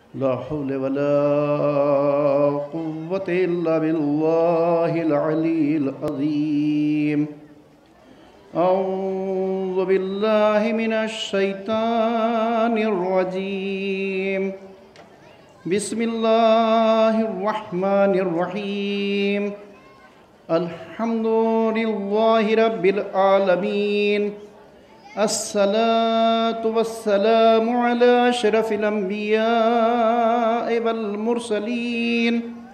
ला हौला वला कुव्वता इल्ला बिल्लाहिल अलील अज़ीम। औज़ु बिल्लाहि मिनश शैतानिर रजीम। बिस्मिल्लाहिर रहमानिर रहीम। अल्हम्दुलिल्लाहि रब्बिल आलमीन। अस्सलातु वस्सलामु अला अशरफिल अंबियाइ वल मुरसलीन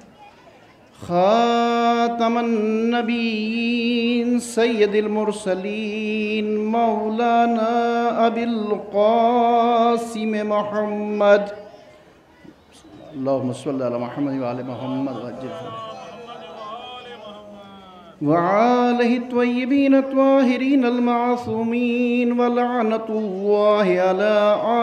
खातमन नबीय्यीन सय्यदिल मुरसलीन मौलाना अबिल क़ासिम मुहम्मद अल्लाहुम्मा सल्लि अला मुहम्मद व आले मुहम्मद वआलिहि त्वय्यबीन त्वाहिरीन अल-मासूमीन व लअनतुल्लाहि अला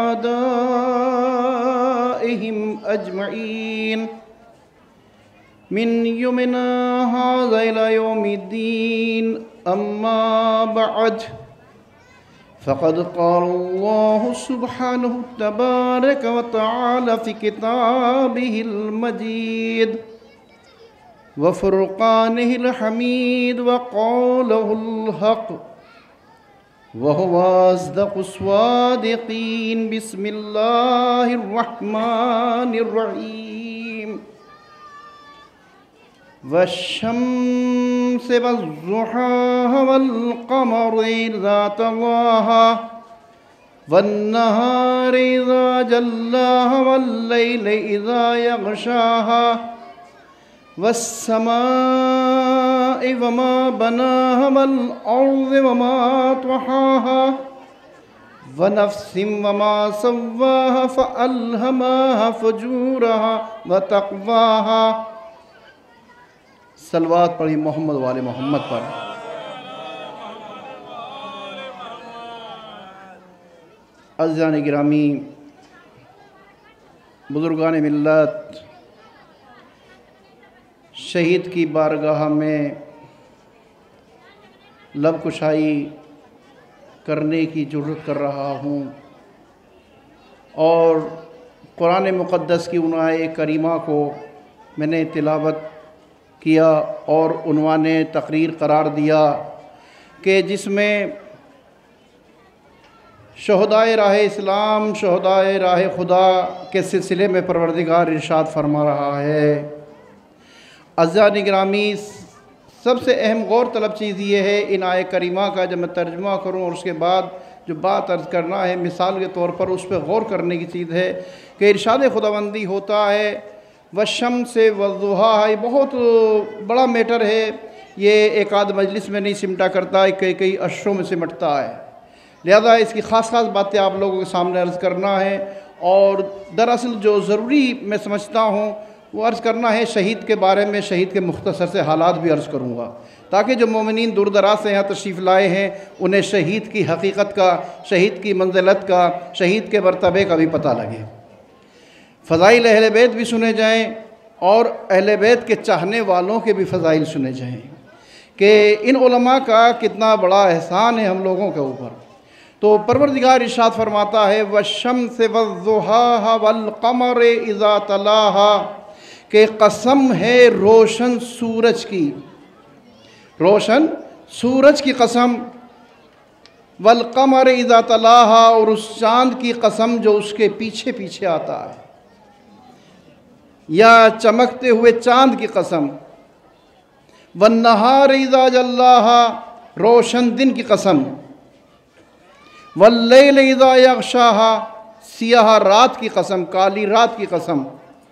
आदाइहिम अजमईन मिन यौमिना हाज़ा इला यौमिद्दीन। अम्मा बअद फ़क़द क़ाल अल्लाहु सुब्हानहु तबारक व तआला फ़ी किताबिहिल मजीद व फ़ुरक़ानिहिल हमीद व क़ौलुहुल हक़ व हुवा अस्दक़ुस स्वादिक़ीन। बिस्मिल्लाहिर रहमानिर रहीम। वश्शम्सि वज़्ज़ुहाहा वल क़मरि इज़ा तलाहा वन्नहारि इज़ा जल्लाहा वल्लैलि इज़ा यग़शाहा वस्समाइ वमा बनाहा वल अर्ज़ि वमा तहाहा वनफ्सिन वमा सव्वाहा फ़अल्हमाहा फ़ुजूरहा व तक़वाहा। सलवात पढ़ी मोहम्मद वाले मोहम्मद पर। अज़ीज़ान गिरामी, बुज़ुर्गान मिल्लत, शहीद की बारगाह में लब कुशाई करने की जुर्रत कर रहा हूँ और कुरान मुक़द्दस की उन्वाए करीमा को मैंने तिलावत किया और उन्वाने तकरीर करार दिया कि जिसमें शहदाए राह इस्लाम, शहदाए राह खुदा के सिलसिले में परवरदिगार इरशाद फरमा रहा है। अज़ीज़ान गिरामी, सबसे अहम गौर तलब चीज़ ये है इन आय करीमा का जब मैं तर्जुमा करूँ और उसके बाद जो बात अर्ज़ करना है मिसाल के तौर पर उस पर गौर करने की चीज़ है कि इरशाद खुदाबंदी होता है वश्शम्सि वज़्ज़ुहाहा। ये बहुत बड़ा मैटर है, ये एक आध मजलिस में नहीं सिमटा करता है, कई कई अशरों में सिमटता है। लिहाजा इसकी ख़ास ख़ास बातें आप लोगों के सामने अर्ज़ करना है और दरअसल जो ज़रूरी मैं समझता हूँ वो अर्ज़ करना है शहीद के बारे में। शहीद के मुख्तसर से हालात भी अर्ज़ करूँगा ताकि जो मोमिनीन दूर दराज से यहाँ तशरीफ़ लाए हैं उन्हें शहीद की हकीकत का, शहीद की मंजिलत का, शहीद के मरतबे का भी पता लगे। फ़ज़ाइल अहले बैत भी सुने जाएँ और अहले बैत के चाहने वालों के भी फ़ज़ाइल सुने जाएँ कि इन उलमा का कितना बड़ा एहसान है हम लोगों के ऊपर। तो परवरदिगार इरशाद फरमाता है वश्शम्सि वज़्ज़ुहाहा वल क़मरि इज़ा तलाहा, के कसम है रोशन सूरज की, रोशन सूरज की कसम, वल क़मरि इज़ा तलाहा, और उस चाँद की कसम जो उसके पीछे पीछे आता है, या चमकते हुए चाँद की कसम, वन्नहारि इज़ा जल्लाहा, रोशन दिन की कसम, वल्लैलि इज़ा यग़शाहा, सियाह रात की कसम, काली रात की कसम,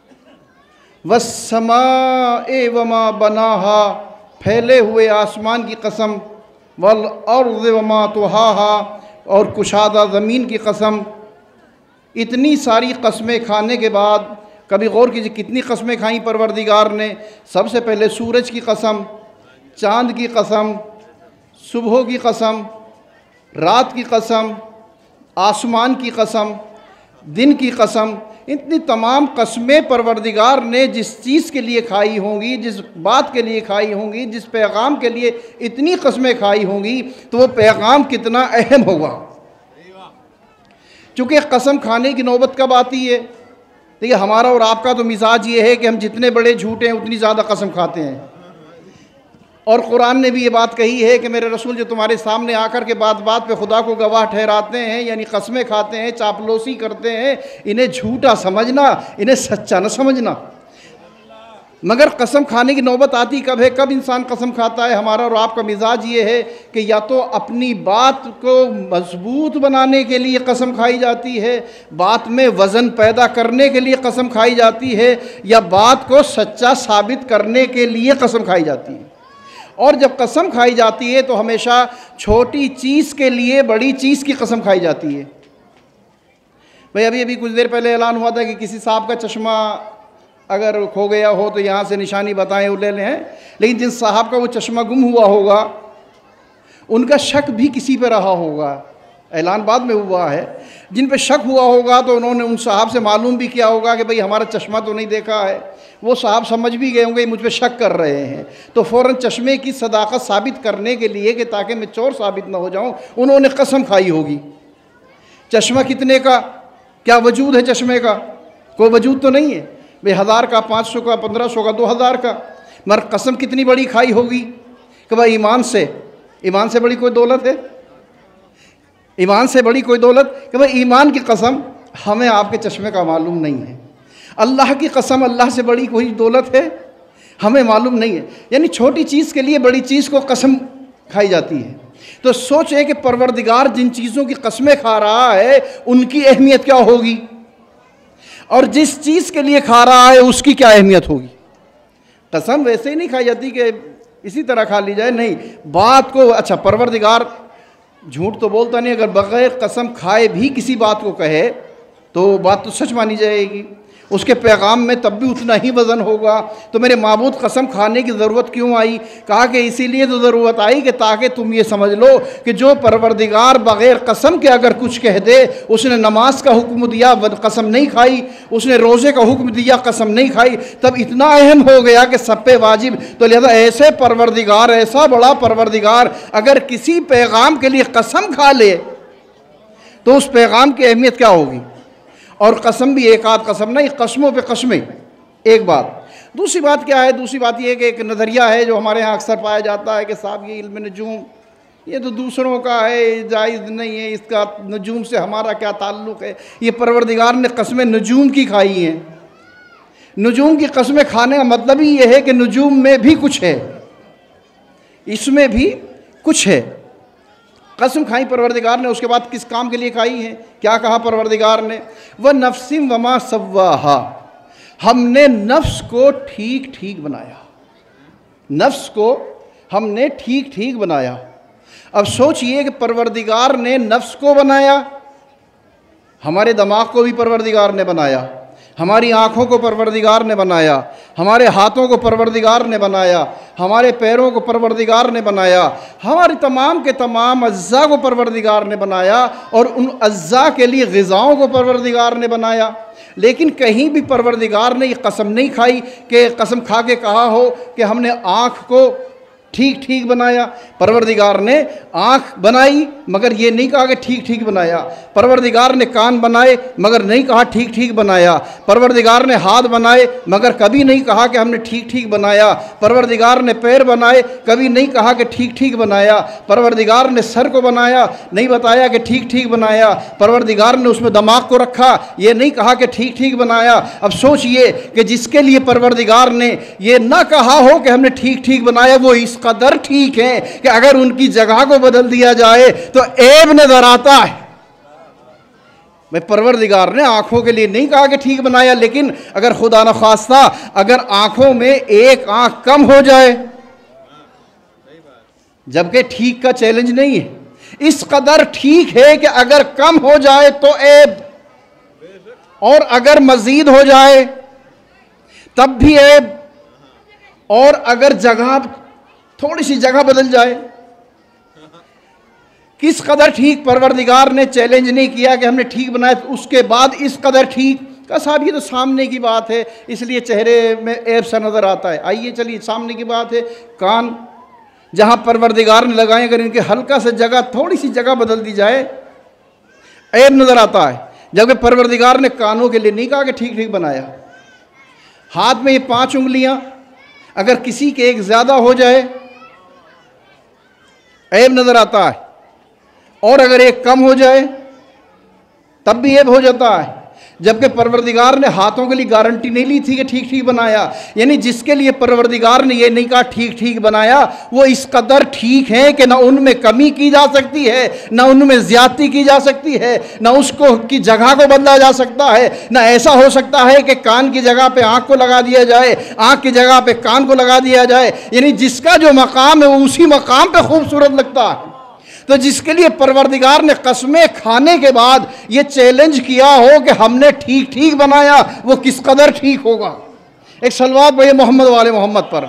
वस्समाए वमा बनाहा, फैले हुए आसमान की कसम, वल अर्ज़ वमा तुहाहा, और कुशादा ज़मीन की कसम। इतनी सारी कस्में खाने के बाद कभी गौर कीजिए कितनी कस्में खाई परवरदिगार ने। सबसे पहले सूरज की कसम, चाँद की कसम, सुबह की कसम, रात की कसम, आसमान की कसम, दिन की कसम। इतनी तमाम कस्में परवरदिगार ने जिस चीज़ के लिए खाई होंगी, जिस बात के लिए खाई होंगी, जिस पैगाम के लिए इतनी कस्में खाई होंगी, तो वो पैगाम कितना अहम होगा। चूँकि कसम खाने की नौबत कब आती है? देखिए हमारा और आपका तो मिजाज ये है कि हम जितने बड़े झूठे हैं उतनी ज़्यादा कसम खाते हैं। और कुरान ने भी ये बात कही है कि मेरे रसूल जो तुम्हारे सामने आकर के बात बात पे खुदा को गवाह ठहराते हैं, यानी कस्में खाते हैं, चापलूसी करते हैं, इन्हें झूठा समझना, इन्हें सच्चा न समझना। मगर कसम खाने की नौबत आती कब है, कब इंसान कसम खाता है? हमारा और आपका मिजाज ये है कि या तो अपनी बात को मजबूत बनाने के लिए कसम खाई जाती है, बात में वज़न पैदा करने के लिए कसम खाई जाती है, या बात को सच्चा साबित करने के लिए कसम खाई जाती है। और जब कसम खाई जाती है तो हमेशा छोटी चीज़ के लिए बड़ी चीज़ की कसम खाई जाती है। भाई अभी कुछ देर पहले ऐलान हुआ था कि किसी साहब का चश्मा अगर खो गया हो तो यहाँ से निशानी बताएं और ले लें, लेकिन जिन साहब का वो चश्मा गुम हुआ होगा उनका शक भी किसी पे रहा होगा, ऐलान बाद में हुआ है। जिन पे शक हुआ होगा तो उन्होंने उन साहब से मालूम भी किया होगा कि भाई हमारा चश्मा तो नहीं देखा है। वो साहब समझ भी गए होंगे मुझ पे शक कर रहे हैं, तो फ़ौरन चश्मे की सदाकत साबित करने के लिए कि ताकि मैं चोर साबित ना हो जाऊं, उन्होंने कसम खाई होगी। चश्मा कितने का, क्या वजूद है चश्मे का? कोई वजूद तो नहीं है भाई, 1000 का, 500 का, 1500 का, 2000 का। मगर कसम कितनी बड़ी खाई होगी कि भाई ईमान से बड़ी कोई दौलत है? ईमान से बड़ी कोई दौलत कि भाई ईमान की कसम हमें आपके चश्मे का मालूम नहीं है। अल्लाह की कसम अल्लाह से बड़ी कोई दौलत है? हमें मालूम नहीं है। यानी छोटी चीज़ के लिए बड़ी चीज़ को कसम खाई जाती है। तो सोचें कि परवरदिगार जिन चीज़ों की कस्में खा रहा है उनकी अहमियत क्या होगी, और जिस चीज़ के लिए खा रहा है उसकी क्या अहमियत होगी। कसम वैसे ही नहीं खाई जाती कि इसी तरह खा ली जाए, नहीं। बात को, अच्छा परवरदिगार झूठ तो बोलता नहीं, अगर बग़ैर कसम खाए भी किसी बात को कहे तो बात तो सच मानी जाएगी, उसके पैगाम में तब भी उतना ही वज़न होगा। तो मेरे माबूद कसम खाने की ज़रूरत क्यों आई? कहा कि इसीलिए तो ज़रूरत आई कि ताकि तुम ये समझ लो कि जो परवरदिगार बग़ैर कसम के अगर कुछ कह दे, उसने नमाज का हुक्म दिया कसम नहीं खाई, उसने रोज़े का हुक्म दिया कसम नहीं खाई, तब इतना अहम हो गया कि सब पे वाजिब। तो लिहाजा ऐसे परवरदिगार, ऐसा बड़ा परवरदिगार अगर किसी पैगाम के लिए कसम खा ले तो उस पैगाम की अहमियत क्या होगी। और कसम भी एक आध कसम नहीं, कस्मों पे कस्में, एक बात। दूसरी बात क्या है? दूसरी बात यह है कि एक नज़रिया है जो हमारे यहाँ अक्सर पाया जाता है कि साहब ये इल्म नजूम ये तो दूसरों का है, जायज़ नहीं है, इसका नजूम से हमारा क्या ताल्लुक़ है। ये परवरदिगार ने कस्में नजूम की खाई हैं। नजूम की कस्में खाने का मतलब ही यह है कि नजूम में भी कुछ है, इसमें भी कुछ है। कसम खाई परवरदिगार ने, उसके बाद किस काम के लिए खाई है? क्या कहा परवरदिगार ने? वह नफ्सिम वमा सव्वाहा, हमने नफ्स को ठीक ठीक बनाया। नफ्स को हमने ठीक ठीक बनाया। अब सोचिए कि परवरदिगार ने नफ्स को बनाया, हमारे दिमाग को भी परवरदिगार ने बनाया, हमारी आँखों को परवरदिगार ने बनाया, हमारे हाथों को परवरदिगार ने बनाया, हमारे पैरों को परवरदिगार ने बनाया, हमारे तमाम के तमाम अज्जा को परवरदिगार ने बनाया, और उन अज्जा के लिए ग़िज़ाओं को परवरदिगार ने बनाया। लेकिन कहीं भी परवरदिगार ने ये कसम नहीं खाई कि कसम खा के कहा हो कि हमने आँख को ठीक ठीक बनाया। परवरदिगार ने आँख बनाई मगर ये नहीं कहा कि ठीक ठीक बनाया। परवरदिगार ने कान बनाए मगर नहीं कहा ठीक ठीक बनाया। परवरदिगार ने हाथ बनाए मगर कभी नहीं कहा कि हमने ठीक ठीक बनाया। परवरदिगार ने पैर बनाए, कभी नहीं कहा कि ठीक ठीक बनाया। परवरदिगार ने सर को बनाया, नहीं बताया कि ठीक ठीक बनाया। परवरदिगार ने उसमें दिमाग को रखा, ये नहीं कहा कि ठीक ठीक बनाया। अब सोचिए कि जिसके लिए परवरदिगार ने ये ना कहा हो कि हमने ठीक ठीक बनाया, वो इस कदर ठीक है कि अगर उनकी जगह को बदल दिया जाए तो ऐब नजर आता है। मैं परवरदिगार ने आंखों के लिए नहीं कहा कि ठीक बनाया, लेकिन अगर खुदा न खास्ता अगर आंखों में एक आंख कम हो जाए, जबकि ठीक का चैलेंज नहीं है, इस कदर ठीक है कि अगर कम हो जाए तो ऐब, और अगर मजीद हो जाए तब भी ऐब, और अगर जगह थोड़ी सी जगह बदल जाए। किस कदर ठीक परवरदिगार ने चैलेंज नहीं किया कि हमने ठीक बनाया, तो उसके बाद इस कदर ठीक का साहब ये तो सामने की बात है, इसलिए चेहरे में ऐब सा नज़र आता है। आइए चलिए सामने की बात है, कान जहाँ परवरदिगार ने लगाए, अगर इनके हल्का से जगह थोड़ी सी जगह बदल दी जाए ऐब नज़र आता है। जबकि परवरदिगार ने कानों के लिए नहीं कहा कि ठीक ठीक बनाया। हाथ में ये 5 उंगलियां अगर किसी के एक ज़्यादा हो जाए ऐब नज़र आता है, और अगर एक कम हो जाए तब भी ऐब हो जाता है। जबकि परवरदिगार ने हाथों के लिए गारंटी नहीं ली थी कि ठीक ठीक बनाया। यानी जिसके लिए परवरदिगार ने ये नहीं कहा ठीक ठीक बनाया, वो इस कदर ठीक है कि ना उनमें कमी की जा सकती है, ना उनमें ज़्यादती की जा सकती है, ना उसको की जगह को बदला जा सकता है, ना ऐसा हो सकता है कि कान की जगह पे आँख को लगा दिया जाए, आँख की जगह पे कान को लगा दिया जाए। यानी जिसका जो मकाम है वो उसी मकाम पे खूबसूरत लगता है। तो जिसके लिए परवरदिगार ने कसमें खाने के बाद ये चैलेंज किया हो कि हमने ठीक ठीक बनाया, वो किस कदर ठीक होगा। एक सलवात भाई मोहम्मद वाले मोहम्मद पर।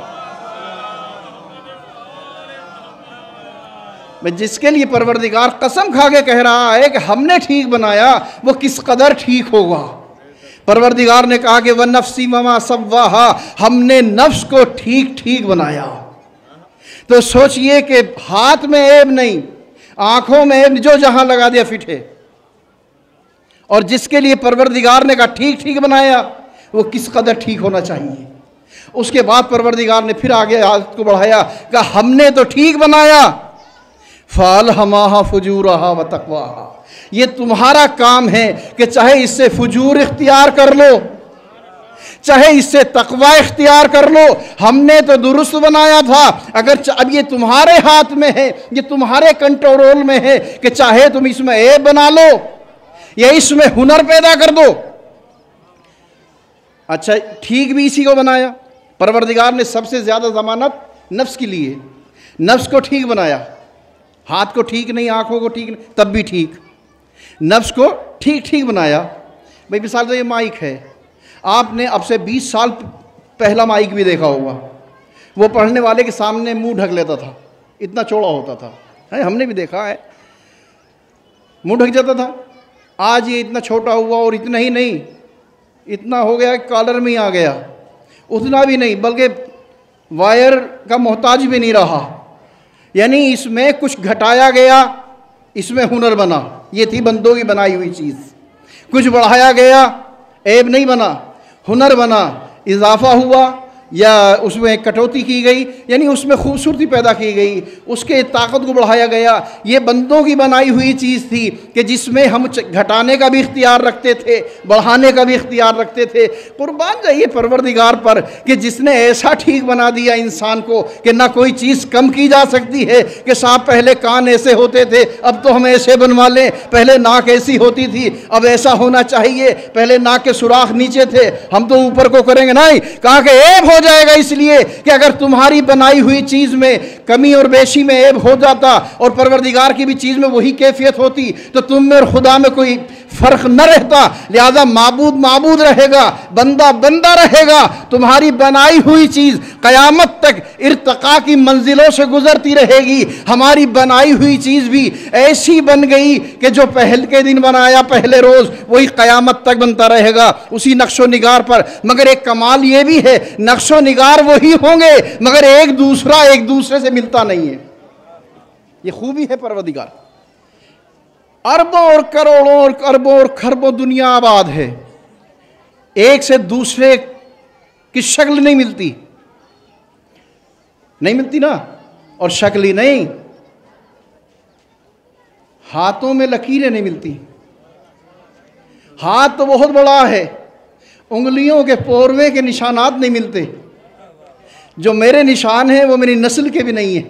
जिसके लिए परवरदिगार कसम खा के कह रहा है कि हमने ठीक बनाया, वो किस कदर ठीक होगा। परवरदिगार ने कहा कि वह नफ्सी वमा सव्वाहा, हमने नफ्स को ठीक ठीक बनाया। तो सोचिए कि हाथ में ऐब नहीं, आंखों में ऐब, जो जहां लगा दिया फिट है। और जिसके लिए परवरदिगार ने कहा ठीक ठीक बनाया, वो किस कदर ठीक होना चाहिए। उसके बाद परवरदिगार ने फिर आगे हाथ को बढ़ाया, कहा हमने तो ठीक बनाया, फ़अल्हमाहा फ़ुजूरहा व तक़वाहा, ये तुम्हारा काम है कि चाहे इससे फुजूर इख्तियार कर लो, चाहे इससे तकवा इख्तियार कर लो। हमने तो दुरुस्त बनाया था, अगर अब ये तुम्हारे हाथ में है, ये तुम्हारे कंट्रोल में है कि चाहे तुम इसमें ऐब बना लो या इसमें हुनर पैदा कर दो। अच्छा, ठीक भी इसी को बनाया। परवरदिगार ने सबसे ज़्यादा ज़मानत नफ्स की ली है, नफ्स को ठीक बनाया। हाथ को ठीक नहीं, आँखों को ठीक नहीं, तब भी ठीक, नफ्स को ठीक ठीक बनाया। भाई मिसाल तो ये माइक है, आपने अब से 20 साल पहला माइक भी देखा होगा। वो पढ़ने वाले के सामने मुंह ढक लेता था, इतना चौड़ा होता था, है हमने भी देखा है, मुंह ढक जाता था। आज ये इतना छोटा हुआ, और इतना ही नहीं, इतना हो गया कि कॉलर में ही आ गया। उतना भी नहीं, बल्कि वायर का मोहताज भी नहीं रहा। यानी इसमें कुछ घटाया गया, इसमें हुनर बना। ये थी बंदों की बनाई हुई चीज़। कुछ बढ़ाया गया, ऐब नहीं बना, हुनर बना, इजाफा हुआ या उसमें कटौती की गई, यानी उसमें खूबसूरती पैदा की गई, उसके ताकत को बढ़ाया गया। ये बंदों की बनाई हुई चीज़ थी कि जिसमें हम घटाने का भी इख्तियार रखते थे, बढ़ाने का भी इख्तियार रखते थे। कुर्बान जाइए परवरदिगार पर कि जिसने ऐसा ठीक बना दिया इंसान को कि ना कोई चीज़ कम की जा सकती है। कि साहब पहले कान ऐसे होते थे, अब तो हम ऐसे बनवा लें, पहले नाक ऐसी होती थी, अब ऐसा होना चाहिए, पहले नाक के सुराख नीचे थे, हम तो ऊपर को करेंगे। नहीं, कहा कि ऐब हो जाएगा, इसलिए कि अगर तुम्हारी बनाई हुई चीज़ में कमी और बेशी में ऐब हो जाता और परवरदिगार की भी चीज़ में वही कैफियत होती, तो तुम में और खुदा में कोई फ़र्क न रहता। लिहाजा माबूद माबूद रहेगा, बंदा बंदा रहेगा। तुम्हारी बनाई हुई चीज़ क़यामत तक इर्तिक़ा की मंजिलों से गुजरती रहेगी। हमारी बनाई हुई चीज़ भी ऐसी बन गई कि जो पहले के दिन बनाया, पहले रोज़, वही क़यामत तक बनता रहेगा उसी नक्शो निगार पर। मगर एक कमाल ये भी है, नक्शो निगार वही होंगे, मगर एक दूसरा एक दूसरे से मिलता नहीं है। ये खूबी है परवरदिगार। अरबों और करोड़ों और अरबों और खरबों दुनिया आबाद है, एक से दूसरे की शक्ल नहीं मिलती, नहीं मिलती ना। और शक्ल ही नहीं, हाथों में लकीरें नहीं मिलती। हाथ तो बहुत बड़ा है, उंगलियों के पोरवे के निशानात नहीं मिलते। जो मेरे निशान हैं वो मेरी नस्ल के भी नहीं है,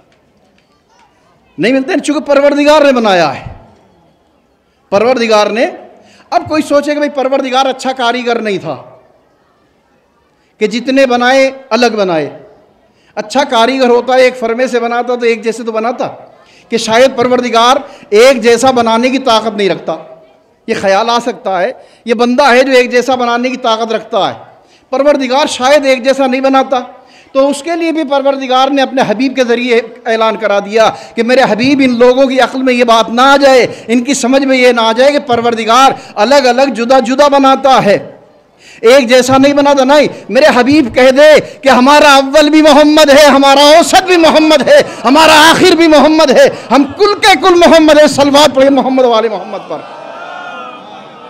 नहीं मिलते, चूंकि परवरदिगार ने बनाया है। परवरदिगार ने, अब कोई सोचे कि भाई परवरदिगार अच्छा कारीगर नहीं था कि जितने बनाए अलग बनाए। अच्छा कारीगर होता है, एक फरमे से बनाता तो एक जैसे तो बनाता, कि शायद परवरदिगार एक जैसा बनाने की ताकत नहीं रखता। ये ख्याल आ सकता है, ये बंदा है जो एक जैसा बनाने की ताकत रखता है, परवरदिगार शायद एक जैसा नहीं बनाता। तो उसके लिए भी परवरदिगार ने अपने हबीब के ज़रिए ऐलान करा दिया कि मेरे हबीब, इन लोगों की अक्ल में ये बात ना आ जाए, इनकी समझ में ये ना आ जाए कि परवरदिगार अलग अलग जुदा जुदा बनाता है, एक जैसा नहीं बनाता। नहीं, मेरे हबीब कह दे कि हमारा अव्वल भी मोहम्मद है, हमारा औसत भी मोहम्मद है, हमारा आखिर भी मोहम्मद है, हम कुल के कुल मोहम्मद है। सलवात पढ़े मोहम्मद वाले मोहम्मद पर।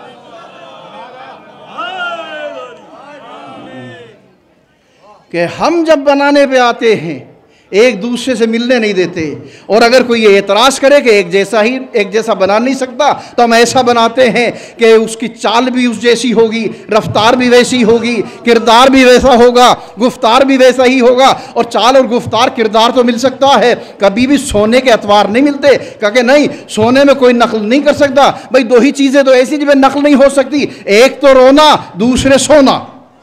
कि हम जब बनाने पे आते हैं एक दूसरे से मिलने नहीं देते, और अगर कोई ये एतराज़ करे कि एक जैसा बना नहीं सकता, तो हम ऐसा बनाते हैं कि उसकी चाल भी उस जैसी होगी, रफ्तार भी वैसी होगी, किरदार भी वैसा होगा, गुफ्तार भी वैसा ही होगा। और चाल और गुफ्तार किरदार तो मिल सकता है, कभी भी सोने के एतवार नहीं मिलते। कहा नहीं, सोने में कोई नकल नहीं कर सकता। भाई दो ही चीज़ें तो ऐसी जिनमें नकल नहीं हो सकती, एक तो रोना, दूसरे सोना।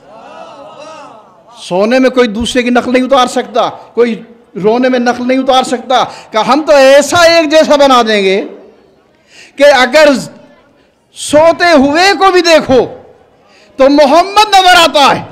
सोने में कोई दूसरे की नकल नहीं उतार सकता, कोई रोने में नकल नहीं उतार सकता। कि हम तो ऐसा एक जैसा बना देंगे कि अगर सोते हुए को भी देखो तो मोहम्मद नजर आता है।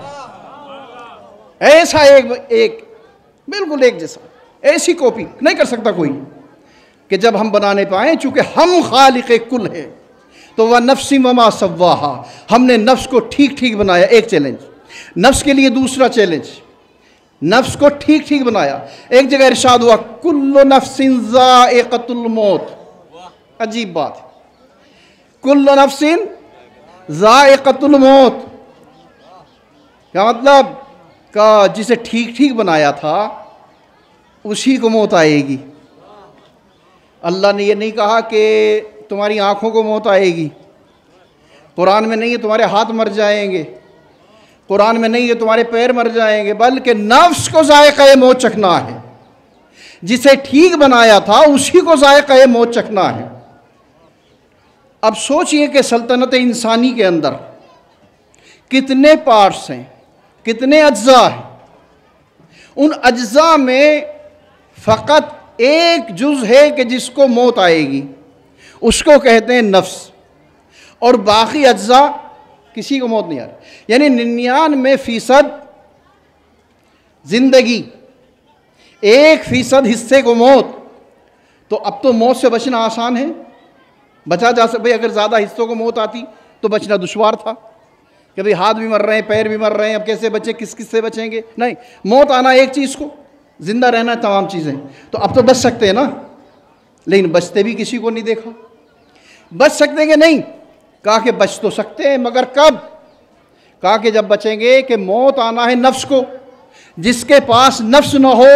ऐसा एक बिल्कुल एक जैसा, ऐसी कॉपी नहीं कर सकता कोई कि जब हम बनाने पाए। चूंकि हम खालिक़े कुल है, तो वह नफ्सी वमा सव्वाहा, हमने नफ्स को ठीक ठीक बनाया। एक चैलेंज नफ्स के लिए, दूसरा चैलेंज नफ्स को ठीक ठीक बनाया। एक जगह इरशाद हुआ, कुल्लु नफ्सिन ज़ाइक़तुल मौत। अजीब बात है, कुल्लु नफ्सिन ज़ाइक़तुल मौत। क्या मतलब? का जिसे ठीक ठीक बनाया था उसी को मौत आएगी। अल्लाह ने ये नहीं कहा कि तुम्हारी आंखों को मौत आएगी, कुरान में नहीं है तुम्हारे हाथ मर जाएंगे, कुरान में नहीं है तुम्हारे पैर मर जाएंगे, बल्कि नफ्स को ज़ायक़े मौत चखना है। जिसे ठीक बनाया था उसी को ज़ायक़े मौत चखना है। अब सोचिए कि सल्तनत इंसानी के अंदर कितने पार्ट्स हैं, कितने अज्जा हैं। उन अज्जा में फ़कत एक जुज़ है कि जिसको मौत आएगी, उसको कहते हैं नफ्स, और बाकी अज्जा किसी को मौत नहीं आ रही। यानी 99% जिंदगी, 1% हिस्से को मौत। तो अब तो मौत से बचना आसान है, बचा जा सकता। भाई अगर ज़्यादा हिस्सों को मौत आती तो बचना दुश्वार था कि भाई हाथ भी मर रहे हैं, पैर भी मर रहे हैं, अब कैसे बचे, किस किस से बचेंगे। नहीं, मौत आना एक चीज़ को, जिंदा रहना तमाम चीज़ें। तो अब तो बच सकते हैं ना, लेकिन बचते भी किसी को नहीं देखा। बच सकते कि नहीं? कहा कि बच तो सकते हैं, मगर कब? कहा कि जब बचेंगे कि मौत आना है नफ्स को। जिसके पास नफ्स ना हो,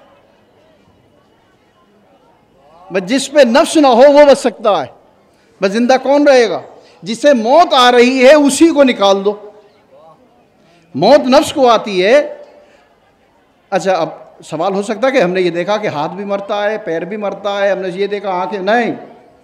बस जिस पे नफ्स ना हो वो बच सकता है। बस जिंदा कौन रहेगा? जिसे मौत आ रही है उसी को निकाल दो। मौत नफ्स को आती है। अच्छा, अब सवाल हो सकता है कि हमने ये देखा कि हाथ भी मरता है, पैर भी मरता है, हमने ये देखा आंखें, नहीं,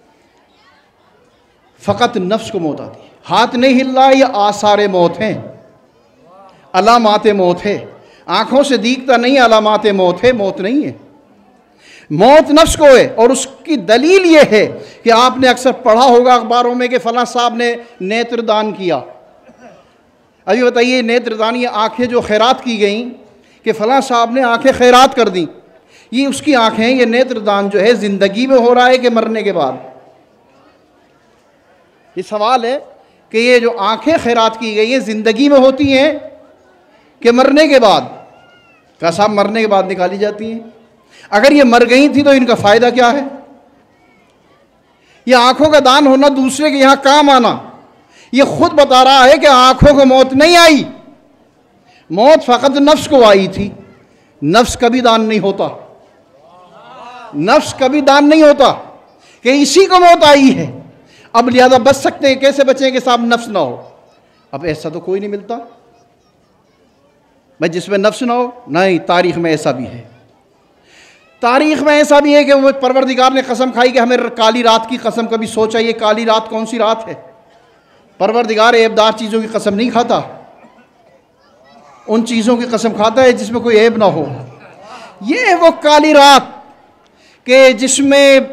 फ़कत नफ्स को मौत आती है। हाथ नहीं हिल रहा, ये आसारे मौत हैं, अलामात मौत है। आंखों से दिखता नहीं, अलामात मौत है, मौत नहीं है। मौत नफ्स को है। और उसकी दलील ये है कि आपने अक्सर पढ़ा होगा अखबारों में कि फलां साहब ने नेत्रदान किया। अभी बताइए, नेत्रदान, ये आंखें जो खैरात की गई कि फलां साहब ने आंखें खैरात कर दी, ये उसकी आंखें, ये नेत्रदान जो है ज़िंदगी में हो रहा है कि मरने के बाद? ये सवाल है कि ये जो आंखें खैरात की गई हैं ज़िंदगी में होती हैं कि मरने के बाद? क्या साहब मरने के बाद निकाली जाती हैं। अगर ये मर गई थी तो इनका फ़ायदा क्या है? ये आंखों का दान होना, दूसरे के यहाँ काम आना, ये खुद बता रहा है कि आंखों को मौत नहीं आई, मौत फ़कत नफ्स को आई थी। नफ्स कभी दान नहीं होता, नफ्स कभी दान नहीं होता कि इसी को मौत आई है। अब लिहाजा बच सकते हैं, कैसे बचेंगे साहब? नफ्स ना हो। अब ऐसा तो कोई नहीं मिलता भाई जिसमें नफ्स ना हो। नहीं, तारीख़ में ऐसा भी है, तारीख़ में ऐसा भी है कि वो परवरदिगार ने कसम खाई कि हमें काली रात की कसम। कभी सोचा ये काली रात कौन सी रात है? परवरदिगार ऐबदार चीज़ों की कसम नहीं खाता, उन चीज़ों की कसम खाता है जिसमें कोई ऐब ना हो। ये है वो काली रात कि जिसमें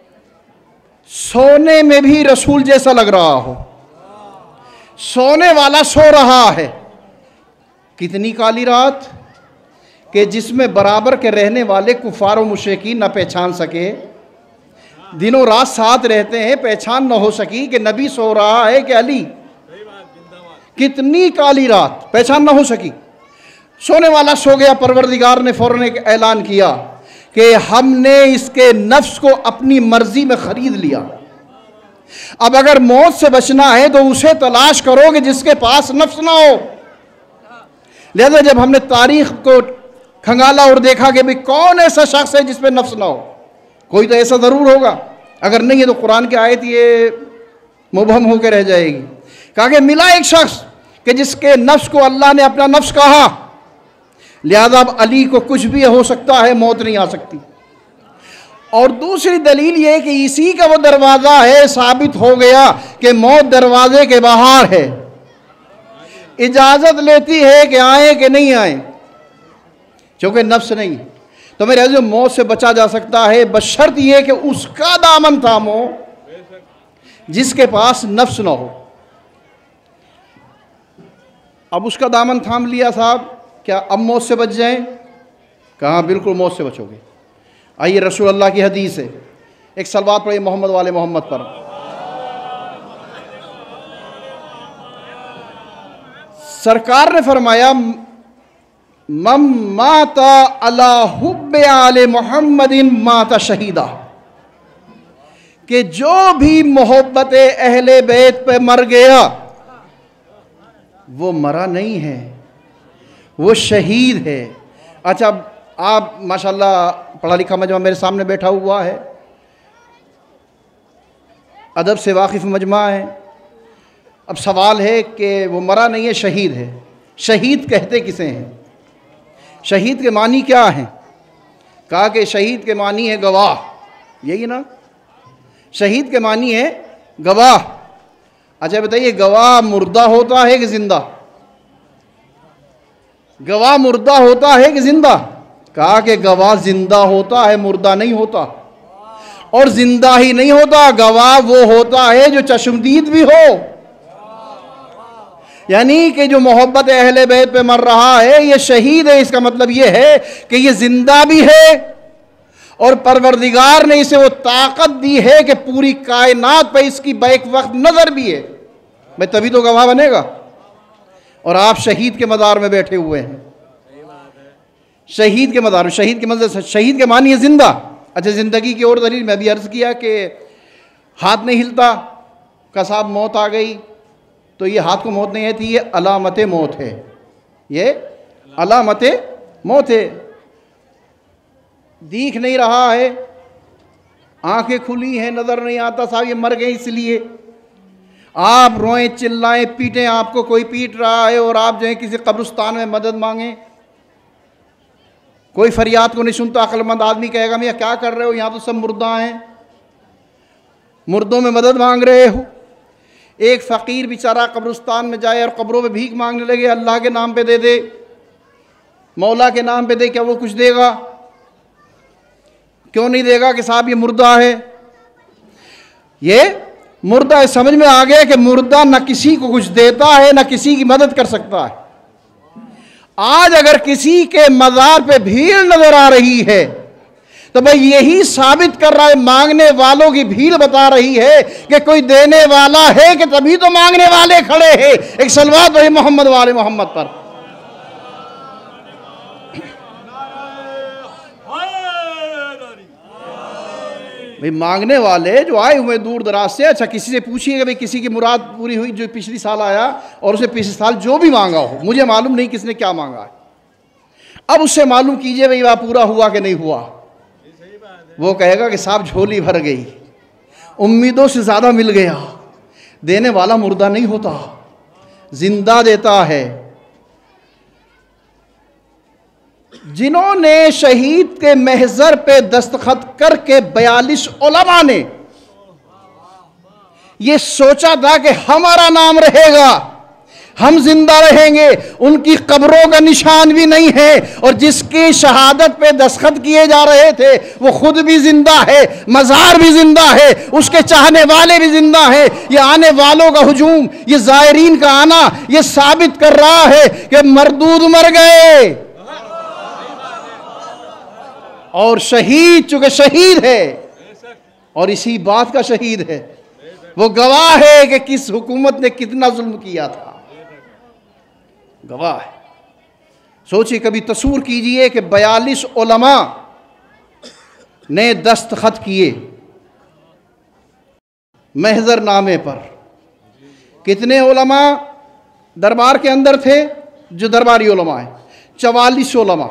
सोने में भी रसूल जैसा लग रहा हो, सोने वाला सो रहा है। कितनी काली रात कि जिसमें बराबर के रहने वाले कुफार और मुशरिकीन न पहचान सके, दिनों रात साथ रहते हैं, पहचान न हो सकी कि नबी सो रहा है कि अली। कितनी काली रात, पहचान न हो सकी। सोने वाला सो गया, परवरदिगार ने फौरन एक ऐलान किया कि हमने इसके नफ्स को अपनी मर्जी में खरीद लिया। अब अगर मौत से बचना है तो उसे तलाश करो कि जिसके पास नफ्स ना हो। लिहाजा जब हमने तारीख को खंगाला और देखा कि भाई कौन ऐसा शख्स है जिस पे नफ्स ना हो, कोई तो ऐसा ज़रूर होगा, अगर नहीं है तो कुरान की आयत ये मुबहम होकर रह जाएगी। कहा कि मिला एक शख्स कि जिसके नफ्स को अल्लाह ने अपना नफ्स कहा, लिहाजा अब अली को कुछ भी हो सकता है, मौत नहीं आ सकती। और दूसरी दलील ये कि इसी का वो दरवाज़ा है, साबित हो गया कि मौत दरवाजे के बाहर है, इजाज़त लेती है कि आए कि नहीं आए, क्योंकि नफ्स नहीं। तो मेरे अज़ीज़, मौत से बचा जा सकता है बशर्त ये कि उसका दामन थामो जिसके पास नफ्स ना हो। अब उसका दामन थाम लिया साहब, क्या अब मौत से बच जाएं? कहाँ, बिल्कुल मौत से बचोगे। आइए रसूल अल्लाह की हदीस है, एक सलवात पढ़िए मोहम्मद वाले मोहम्मद पर। सरकार ने फरमाया मम माता अला हुब्बे आले मोहम्मदिन माता शहीदा, कि जो भी मोहब्बत अहले बैत पे मर गया वो मरा नहीं है, वो शहीद है। अच्छा, आप माशाल्लाह पढ़ा लिखा मजमा मेरे सामने बैठा हुआ है, अदब से वाकिफ़ मजमा है। अब सवाल है कि वो मरा नहीं है, शहीद है। शहीद कहते किसे हैं? शहीद के मानी क्या हैं? कहा कि शहीद के मानी है गवाह, यही ना, शहीद के मानी है गवाह। अच्छा बताइए, गवाह मुर्दा होता है कि जिंदा? गवाह मुर्दा होता है कि जिंदा? कहा कि गवाह जिंदा होता है, मुर्दा नहीं होता। और जिंदा ही नहीं होता, गवाह वो होता है जो चश्मदीद भी हो। यानी कि जो मोहब्बत अहले बैत पे मर रहा है ये शहीद है। इसका मतलब ये है कि ये जिंदा भी है और परवरदिगार ने इसे वो ताकत दी है कि पूरी कायनात पे इसकी बैक वक्त नजर भी है। मैं तभी तो गवाह बनेगा। और आप शहीद के मज़ार में बैठे हुए हैं, शहीद के मज़ार में, शहीद के मंजर, शहीद के मानी है जिंदा। अच्छा, जिंदगी की और दलील मैं भी अर्ज किया कि हाथ नहीं हिलता, का साहब मौत आ गई, तो ये हाथ को मौत नहीं आती, ये अलामत मौत है, ये अलामत मौत है। दिख नहीं रहा है, आंखें खुली हैं, नज़र नहीं आता, साहब ये मर गए इसलिए। आप रोएं, चिल्लाएं, पीटें, आपको कोई पीट रहा है और आप जो है किसी कब्रिस्तान में मदद मांगें, कोई फरियाद को नहीं सुनता। अक्लमंद आदमी कहेगा मैं क्या कर रहे हो, यहाँ तो सब मुर्दा हैं, मुर्दों में मदद मांग रहे हो। एक फ़कीर बेचारा कब्रिस्तान में जाए और कब्रों में भीख मांगने लगे, अल्लाह के नाम पे दे दे, मौला के नाम पे दे, क्या वो कुछ देगा? क्यों नहीं देगा कि साहब ये मुर्दा है, ये मुर्दा है। समझ में आ गया कि मुर्दा न किसी को कुछ देता है, न किसी की मदद कर सकता है। आज अगर किसी के मज़ार पे भीड़ नजर आ रही है तो भाई यही साबित कर रहा है, मांगने वालों की भीड़ बता रही है कि कोई देने वाला है, कि तभी तो मांगने वाले खड़े हैं। एक सलवात है मोहम्मद वाले मोहम्मद पर। भाई मांगने वाले जो आए हुए दूर दराज से, अच्छा किसी से पूछिएगा भाई किसी की मुराद पूरी हुई जो पिछली साल आया और उसे पिछले साल जो भी मांगा हो, मुझे मालूम नहीं किसने क्या मांगा है, अब उससे मालूम कीजिए भाई वह पूरा हुआ कि नहीं हुआ। वो कहेगा कि साहब झोली भर गई, उम्मीदों से ज़्यादा मिल गया। देने वाला मुर्दा नहीं होता, जिंदा देता है। जिन्होंने शहीद के महजर पे दस्तखत करके 42 उलमा ने ये सोचा था कि हमारा नाम रहेगा, हम जिंदा रहेंगे, उनकी कब्रों का निशान भी नहीं है, और जिसकी शहादत पे दस्तखत किए जा रहे थे वो खुद भी जिंदा है, मज़ार भी जिंदा है, उसके चाहने वाले भी जिंदा है। ये आने वालों का हुजूम, ये ज़ायरीन का आना, ये साबित कर रहा है कि मरदूद मर गए और शहीद चूंकि शहीद है और इसी बात का शहीद है, वो गवाह है कि किस हुकूमत ने कितना जुल्म किया था, गवाह है। सोचिए, कभी तस्वूर कीजिए कि 42 उलमा ने दस्तखत किए महजरनामे पर। कितने उलमा दरबार के अंदर थे? जो दरबारी उलमा है, 44 उलमा,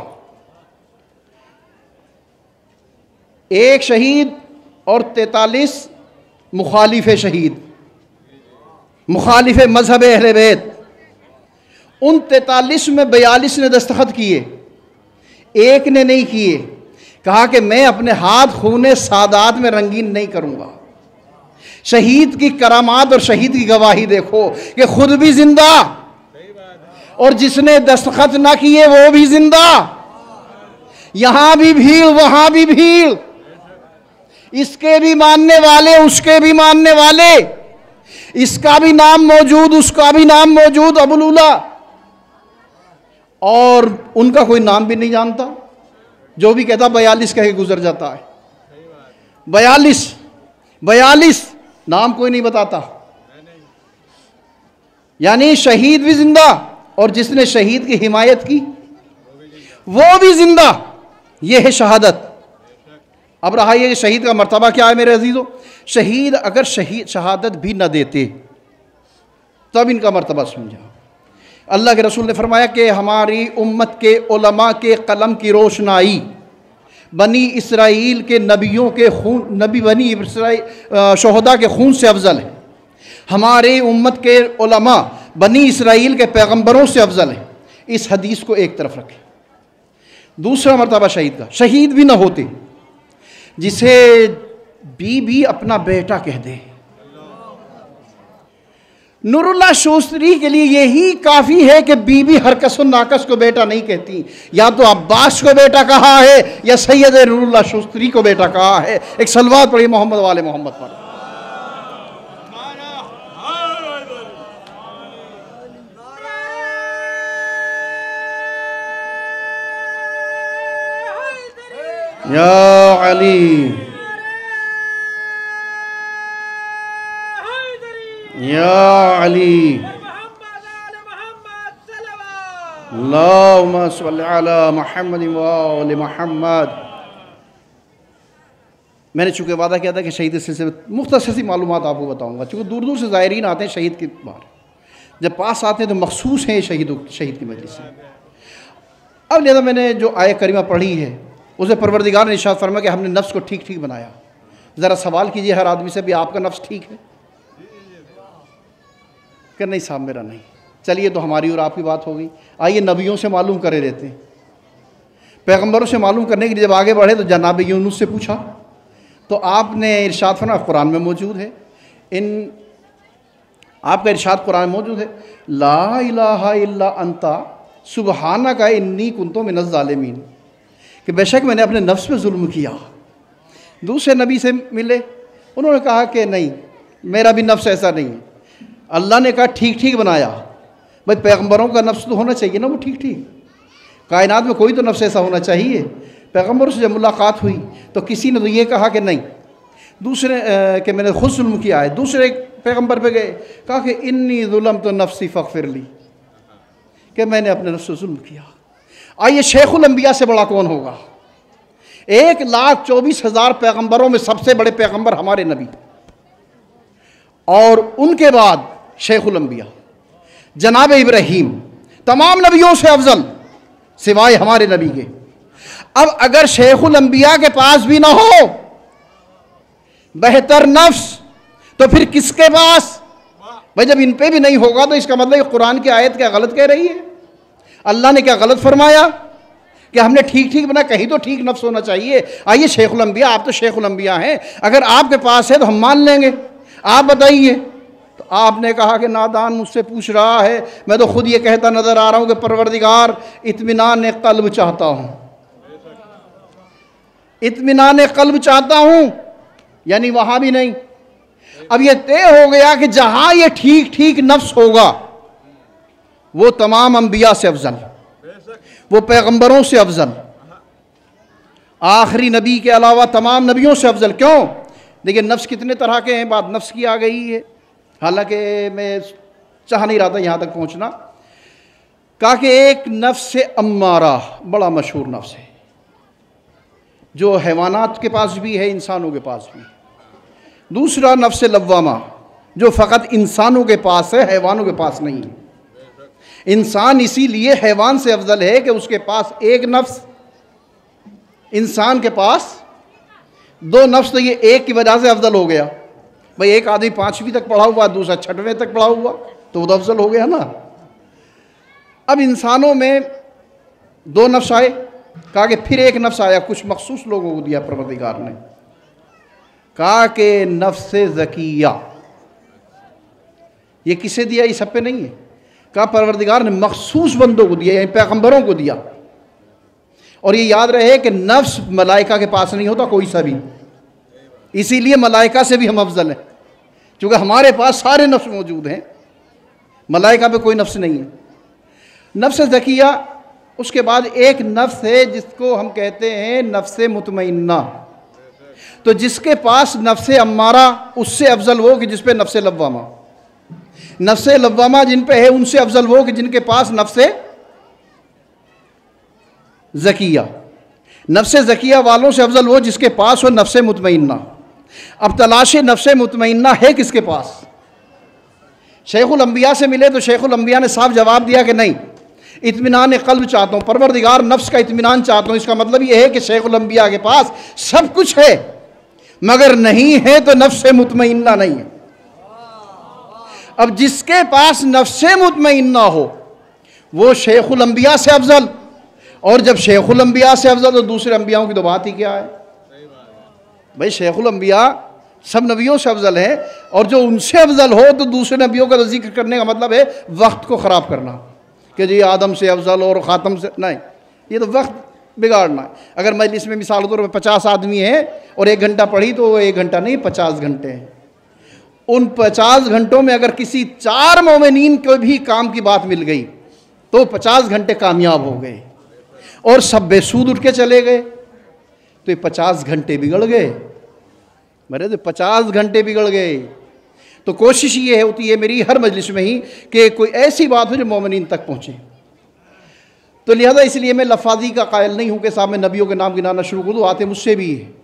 एक शहीद और 43 मुखालिफ शहीद, मुखालिफ मजहब अहले बैत। उन 43 में 42 ने दस्तखत किए, एक ने नहीं किए। कहा कि मैं अपने हाथ खूने सादात में रंगीन नहीं करूंगा। शहीद की करामात और शहीद की गवाही देखो कि खुद भी जिंदा और जिसने दस्तखत ना किए वो भी जिंदा। यहां भी भीड़, वहां भी भीड़, इसके भी मानने वाले, उसके भी मानने वाले, इसका भी नाम मौजूद, उसका भी नाम मौजूद, अबुलूला, और उनका कोई नाम भी नहीं जानता। जो भी कहता 42 कह के गुजर जाता है। 42 नाम कोई नहीं बताता। यानी शहीद भी जिंदा और जिसने शहीद की हिमायत की वो भी जिंदा। यह है शहादत। अब रहा ये शहीद का मर्तबा क्या है मेरे अजीजों। शहीद अगर शहादत भी न देते तब इनका मर्तबा समझा। अल्लाह के रसूल ने फरमाया कि हमारी उम्मत के उलमा के कलम की रोशनाई बनी इसराइल के नबियों के खून, नबी बनी इसराइल शोहदा के खून से अफजल है। हमारे उम्मत के उलमा बनी इसराइल के पैगंबरों से अफजल है। इस हदीस को एक तरफ रखें। दूसरा मर्तबा शहीद का, शहीद भी ना होते, जिसे बीबी अपना बेटा कह दे। नूरुल्लाह शोस्तरी के लिए यही काफ़ी है कि बीबी हरकस और नाकस को बेटा नहीं कहती। या तो अब्बास को बेटा कहा है या सैयद नूरुल्लाह शोस्तरी को बेटा कहा है। एक सलवात पढ़ी मोहम्मद वाले मोहम्मद पर। या अली या अली अल्लाहुम्मा सल्ली अला मुहम्मद व आले मुहम्मद। मैंने चूँकि वादा किया था कि शहीद से मुख्तसर सी मालूमात आपको बताऊंगा, चूँकि दूर दूर से ज़ायरीन आते हैं शहीद के बाहर, जब पास आते हैं तो मखसूस हैं शहीद की मजलिस से। अब लिहाजा मैंने जो आयत करीमा पढ़ी है उसे परवरदिगार ने इरशाद फरमाया कि हमने नफ्स को ठीक ठीक बनाया। ज़रा सवाल कीजिए हर आदमी से भी आपका नफ्स ठीक है कि नहीं? साहब मेरा नहीं। चलिए तो हमारी और आपकी बात हो गई। आइए नबियों से मालूम करे रहते हैं। पैगंबरों से मालूम करने के लिए जब आगे बढ़े तो जनाब यूनुस से पूछा तो आपने इरशाद फरमाया, कुरान में मौजूद है, आपका इरशाद कुरान में मौजूद है, ला इलाहा इल्ला अंता सुबहानका इन्नी कुन्तु मिनज़ ज़ालिमीन, कि बेशक मैंने अपने नफ्स पे जुल्म किया। दूसरे नबी से मिले, उन्होंने कहा कि नहीं, मेरा भी नफ्स ऐसा नहीं है। अल्लाह ने कहा ठीक ठीक बनाया। भाई पैगंबरों का नफ्स तो होना चाहिए ना वो ठीक ठीक। कायनात में कोई तो नफ्स ऐसा होना चाहिए। पैगंबरों से जब मुलाकात हुई तो किसी ने तो ये कहा कि नहीं, दूसरे कि मैंने खुद जुल्म किया है। दूसरे पैगंबर पे गए, कहा कि इन्नी जुल्म तो नफ्सी फ़ग़फ़िर ली, कि मैंने अपने नफ्स से जुल्म किया। आइए शेखुल अंबिया से बड़ा कौन होगा? 1,24,000 पैगंबरों में सबसे बड़े पैगंबर हमारे नबी, और उनके बाद शेखुल अंबिया जनाब इब्राहीम, तमाम नबियों से अफजल सिवाय हमारे नबी के। अब अगर शेखुल अंबिया के पास भी ना हो बेहतर नफ्स तो फिर किसके पास? भाई जब इन पे भी नहीं होगा तो इसका मतलब कुरान की आयत क्या गलत कह रही है? अल्लाह ने क्या गलत फरमाया कि हमने ठीक ठीक बना? कहीं तो ठीक नफ्स होना चाहिए। आइए शेखुल अंबिया, आप तो शेखुल अंबिया हैं, अगर आपके पास है तो हम मान लेंगे, आप बताइए। तो आपने कहा कि नादान मुझसे पूछ रहा है, मैं तो खुद ये कहता नजर आ रहा हूं कि परवरदिगार इत्मीनान क़ल्ब चाहता हूं, इत्मीनान क़ल्ब चाहता हूं, यानी वहां भी नहीं। अब ये तय हो गया कि जहां ये ठीक ठीक नफ्स होगा वो तमाम अंबिया से अफजल, वो पैगंबरों से अफजल, आखिरी नबी के अलावा तमाम नबियों से अफजल। क्यों? देखिए नफ्स कितने तरह के हैं, बात नफ्स की आ गई है। हालांकि मैं चाह नहीं रहा था यहाँ तक पहुँचना। कहा कि एक नफ्स अम्मारा बड़ा मशहूर नफ्स है, जो हैवानात के पास भी है, इंसानों के पास भी। दूसरा नफ्स लव्वामा, जो फ़कत इंसानों के पास है, हैवानों के पास नहीं है। इंसान इसीलिए हैवान से अफजल है कि उसके पास एक नफ्स, इंसान के पास दो नफ्स, तो ये एक की वजह से अफजल हो गया। भाई एक आदमी 5वीं तक पढ़ा हुआ, दूसरा 6वें तक पढ़ा हुआ, तो वो तो अफजल हो गया ना। अब इंसानों में दो नफ्स आए, कहा कि फिर एक नफ्स आया, कुछ मखसूस लोगों को दिया परवरदिगार ने, कहा कि नफ्स ज़किया। ये किसे दिया? ये सब पे नहीं है, कहा परवरदिगार ने मखसूस बंदों को दिया, पैगंबरों को दिया। और ये याद रहे कि नफ्स मलाइका के पास नहीं होता कोई सा भी, इसीलिए मलाइका से भी हम अफजल हैं, क्योंकि हमारे पास सारे नफ्स मौजूद हैं, मलाइका पे कोई नफ्स नहीं है। नफ्स ज़किया, उसके बाद एक नफ्स है जिसको हम कहते हैं नफ्स मुतमइन्ना। तो जिसके पास नफ्स अम्मारा, उससे अफजल वो कि जिस पे नफ्स लव्वामा। नफ्स लव्वामा जिन पे है उनसे अफजल वो कि जिनके पास नफ्स ज़किया। नफ्स ज़किया वालों से अफजल वो जिसके पास हो नफ्स मुतमइन्ना। अब तलाश नफ्स मुतमइन्ना है किसके पास? शेखुल अंबिया से मिले तो शेखुल अंबिया ने साफ जवाब दिया कि नहीं, इत्मीनान क़ल्ब चाहता हूँ, परवरदिगार नफ्स का इत्मीनान चाहता हूँ। इसका मतलब ये है कि शेखुल अंबिया के पास सब कुछ है, मगर नहीं है तो नफ्स मुतमइन्ना नहीं है। अब जिसके पास नफ्स मुतमइन्ना हो वो शेखुल अंबिया से अफजल, और जब शेखुल अंबिया से अफजल तो दूसरे अंबियाओं की तो बात ही क्या है। भाई शेखुल अंबिया सब नबियों से अफजल है, और जो उनसे अफजल हो तो दूसरे नबियों का तो जिक्र करने का मतलब है वक्त को ख़राब करना, कि जी आदम से अफजल और ख़ातम से नहीं, ये तो वक्त बिगाड़ना है। अगर मजलिस में मिसाल के तौर पर 50 आदमी हैं और 1 घंटा पढ़ी तो वो 1 घंटा नहीं 50 घंटे हैं। उन 50 घंटों में अगर किसी 4 मोमिनीन को भी काम की बात मिल गई तो 50 घंटे कामयाब हो गए, और सब बेसूद उठ के चले गए तो ये 50 घंटे बिगड़ गए। मेरे तो 50 घंटे बिगड़ गए। तो कोशिश ये होती है मेरी हर मजलिस में ही कि कोई ऐसी बात हो जो मोमिनीन तक पहुँचे। तो लिहाजा इसलिए मैं लफाजी का कायल नहीं हूँ कि सामने नबियों के नाम गिनाना शुरू कर दूँ, आते मुझसे भी है।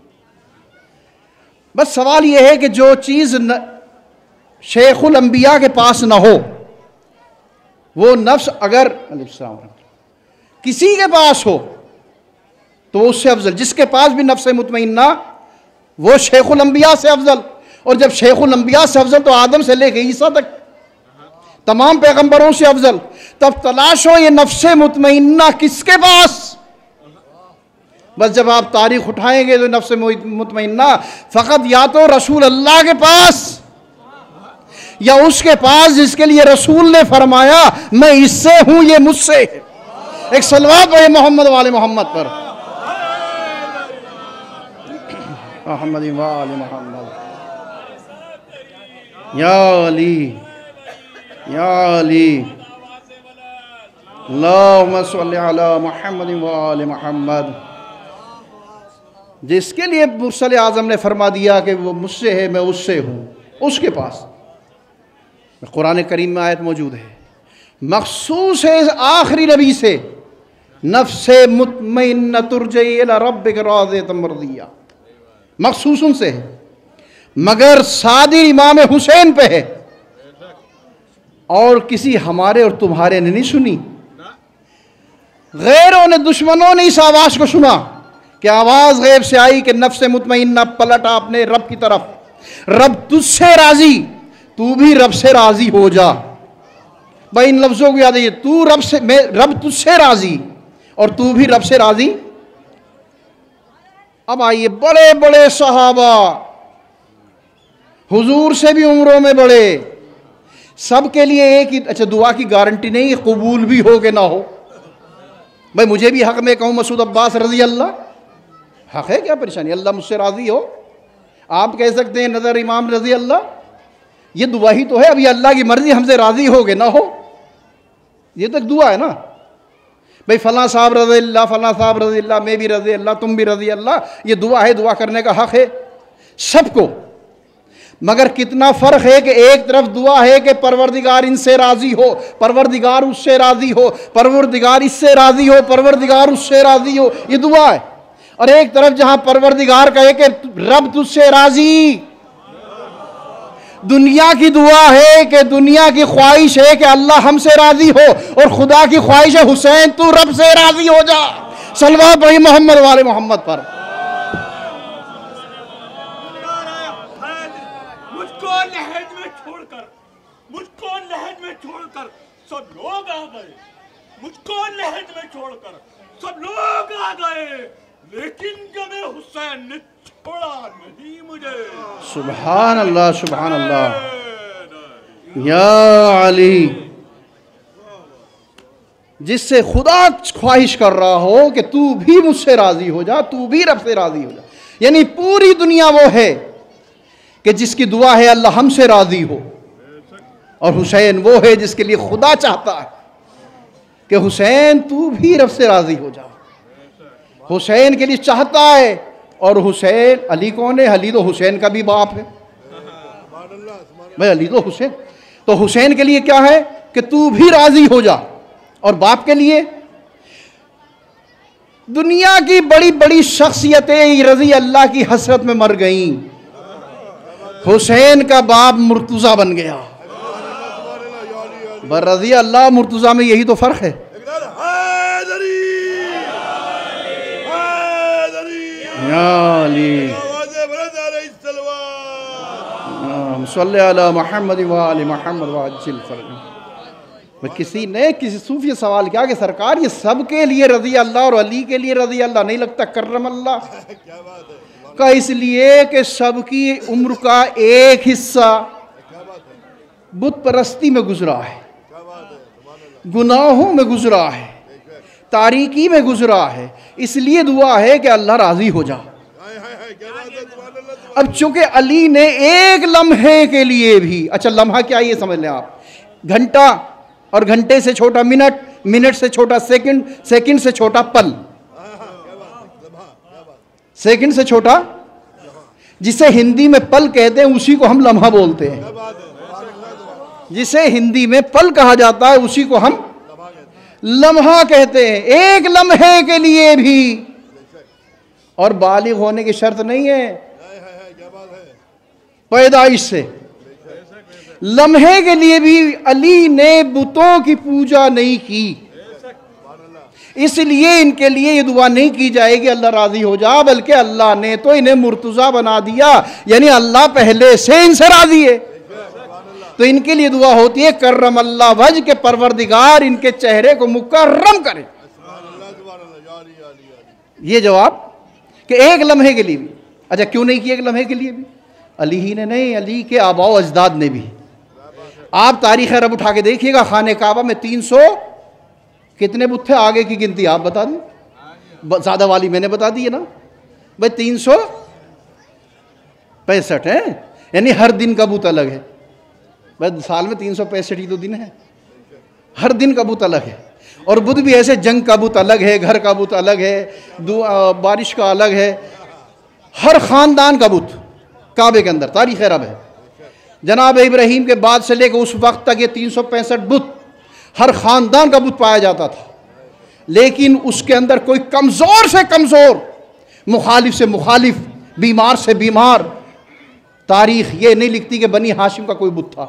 बस सवाल ये है कि जो चीज़ शेखुल अंबिया के पास ना हो, वो नफ्स अगर किसी के पास हो तो उससे अफजल। जिसके पास भी नफ्स मुतमइन्ना वो शेखुल अंबिया से अफजल, और जब शेखुल अंबिया से अफजल तो आदम से लेके ईसा तक तमाम पैगंबरों से अफजल। तब तलाश हो ये नफ्स मुतमइन्ना किसके पास? बस जब आप तारीख उठाएंगे तो नफ्स मुतमइन्ना फ़कत या तो रसूल अल्लाह के पास या उसके पास जिसके लिए रसूल ने फरमाया मैं इससे हूं, ये मुझसे है। एक सलवात पढ़े मोहम्मद वाले मोहम्मद पर, मोहम्मद वाले मोहम्मद, या अली या अली, अल्लाहुम्मा सल्लि अला मोहम्मद वाले मोहम्मद। जिसके लिए मुरसल आज़म ने फरमा दिया कि वो मुझसे है, मैं उससे हूँ, उसके पास कुरान करीम में आयत मौजूद है, मखसूस है इस आखिरी नबी से, नफ्से मुतमइन्ना तुरजई इला रब्बिका राज़ियतम मर्दिया, मखसूस उनसे है। मगर सादिर इमाम हुसैन पे है, और किसी हमारे और तुम्हारे ने नहीं सुनी। गैरों ने, दुश्मनों ने इस आवाज़ को सुना कि आवाज़ गैब से आई कि नफ्स मुतमइन्ना पलटा अपने रब की तरफ, रब तुझसे राज़ी, तू भी रब से राज़ी हो जा। भाई इन लफ्ज़ों को याद है, तू रब से, मैं रब तुझसे राज़ी और तू भी रब से राज़ी। अब आइए, बड़े बड़े सहाबा, हुजूर से भी उम्रों में बड़े, सबके लिए एक ही अच्छा दुआ की गारंटी नहीं, कबूल भी हो कि ना हो। भाई मुझे भी हक में कहूँ मसूद अब्बास रज़ी अल्लाह, हक है, क्या परेशानी, अल्लाह मुझसे राज़ी हो। आप कह सकते हैं नज़र इमाम रज़ी अल्लाह, ये दुआ ही तो है, अब ये अल्लाह की मर्ज़ी, हमसे राज़ी हो कि ना हो, ये तो एक दुआ है ना। भाई फ़लाँ साहब रज़ी अल्लाह, फ़लाँ साहब रज़ी अल्लाह, मैं भी रज़ी अल्लाह, तुम भी रज़ी अल्लाह, ये दुआ है, दुआ करने का हक़ है सबको। मगर कितना फ़र्क है कि एक तरफ दुआ है कि परवरदिगार इनसे राज़ी हो, परवरदिगार उससे राज़ी हो, परवरदिगार इससे राज़ी हो, परवरदिगार उससे राज़ी हो, ये दुआ है। और एक तरफ जहाँ परवरदिगार कहे कि रब तुझसे राज़ी, दुनिया की दुआ है कि दुनिया की ख्वाहिश है कि अल्लाह हमसे राजी हो, और खुदा की ख्वाहिश है हुसैन तू रब से राजी हो जा। सल्लल्लाहु अलैहि मोहम्मद वाले मोहम्मद पर। सब लोग आ गए, मुझको लहद में छोड़कर सब लोग आ गए, लेकिन जब हुसैन ने छोड़ा नहीं मुझे। सुभान अल्लाह, सुभान अल्लाह। या अली, जिससे खुदा ख्वाहिश कर रहा हो कि तू भी मुझसे राजी हो जा, तू भी रब से राजी हो जा, यानी पूरी दुनिया वो है कि जिसकी दुआ है अल्लाह हमसे राजी हो, और हुसैन वो है जिसके लिए खुदा चाहता है कि हुसैन तू भी रब से राजी हो जा। हुसैन के लिए चाहता है, और हुसैन, अली कौन है? अली तो हुसैन का भी बाप है भाई, अली तो हुसैन, तो हुसैन के लिए क्या है कि तू भी राजी हो जा, और बाप के लिए दुनिया की बड़ी बड़ी शख्सियतें रजी अल्लाह की हसरत में मर गईं, हुसैन का बाप मुर्तज़ा बन गया। रजी अल्लाह मुर्तज़ा में यही तो फर्क है। किसी ने किसी सूफी सवाल किया कि सरकार ये सब के लिए रजी अल्लाह और अली के लिए रजी अल्लाह नहीं लगता कर्रम अल्लाह का? इसलिए कि सबकी उम्र का एक हिस्सा बुत परस्ती में गुजरा है, गुनाहों में गुजरा है, तारीकी में गुजरा है, इसलिए दुआ है कि अल्लाह राजी हो जा। अब चूंकि अली ने एक लम्हे के लिए भी, अच्छा लम्हा क्या ये समझ लें आप, घंटा, और घंटे से छोटा मिनट, मिनट से छोटा सेकंड, सेकंड से छोटा पल, सेकंड से छोटा, जिसे हिंदी में पल कहते हैं उसी को हम लम्हा बोलते हैं, जिसे हिंदी में पल कहा जाता है उसी को हम लम्हा कहते हैं। एक लम्हे के लिए भी, और बालिग होने की शर्त नहीं है, पैदाइश से, लम्हे के लिए भी अली ने बुतों की पूजा नहीं की, इसलिए इनके लिए ये दुआ नहीं की जाएगी अल्लाह राजी हो जा, बल्कि अल्लाह ने तो इन्हें मुर्तज़ा बना दिया, यानी अल्लाह पहले से इनसे राजी है, तो इनके लिए दुआ होती है कर्रम अल्लाह वज के परवरदिगार इनके चेहरे को मुकर्रम करे। ये जवाब कि एक लम्हे के लिए भी। अच्छा क्यों नहीं किया एक लम्हे के लिए भी? अली ही ने नहीं, अली के आबाओ अजदाद ने भी। आप तारीख़ अरब उठा के देखिएगा, खाने काबा में 300 कितने बुत थे, आगे की गिनती आप बता दें, ज़्यादा वाली मैंने बता दी है ना भाई, 365 है, यानी हर दिन का बुत अलग है। बस साल में 365 ही तो दिन है, हर दिन का बुत अलग है, और बुत भी ऐसे, जंग का बुत अलग है, घर का बुत अलग है, बारिश का अलग है, हर ख़ानदान का बुत काबे के अंदर तारीख़ अरब है। जनाब इब्राहीम के बाद से लेकर उस वक्त तक ये 365 बुत, हर ख़ानदान का बुत पाया जाता था, लेकिन उसके अंदर कोई कमज़ोर से कमज़ोर, मुखालिफ से मुखालिफ, बीमार से बीमार, तारीख़ ये नहीं लिखती कि बनी हाशिम का कोई बुत था।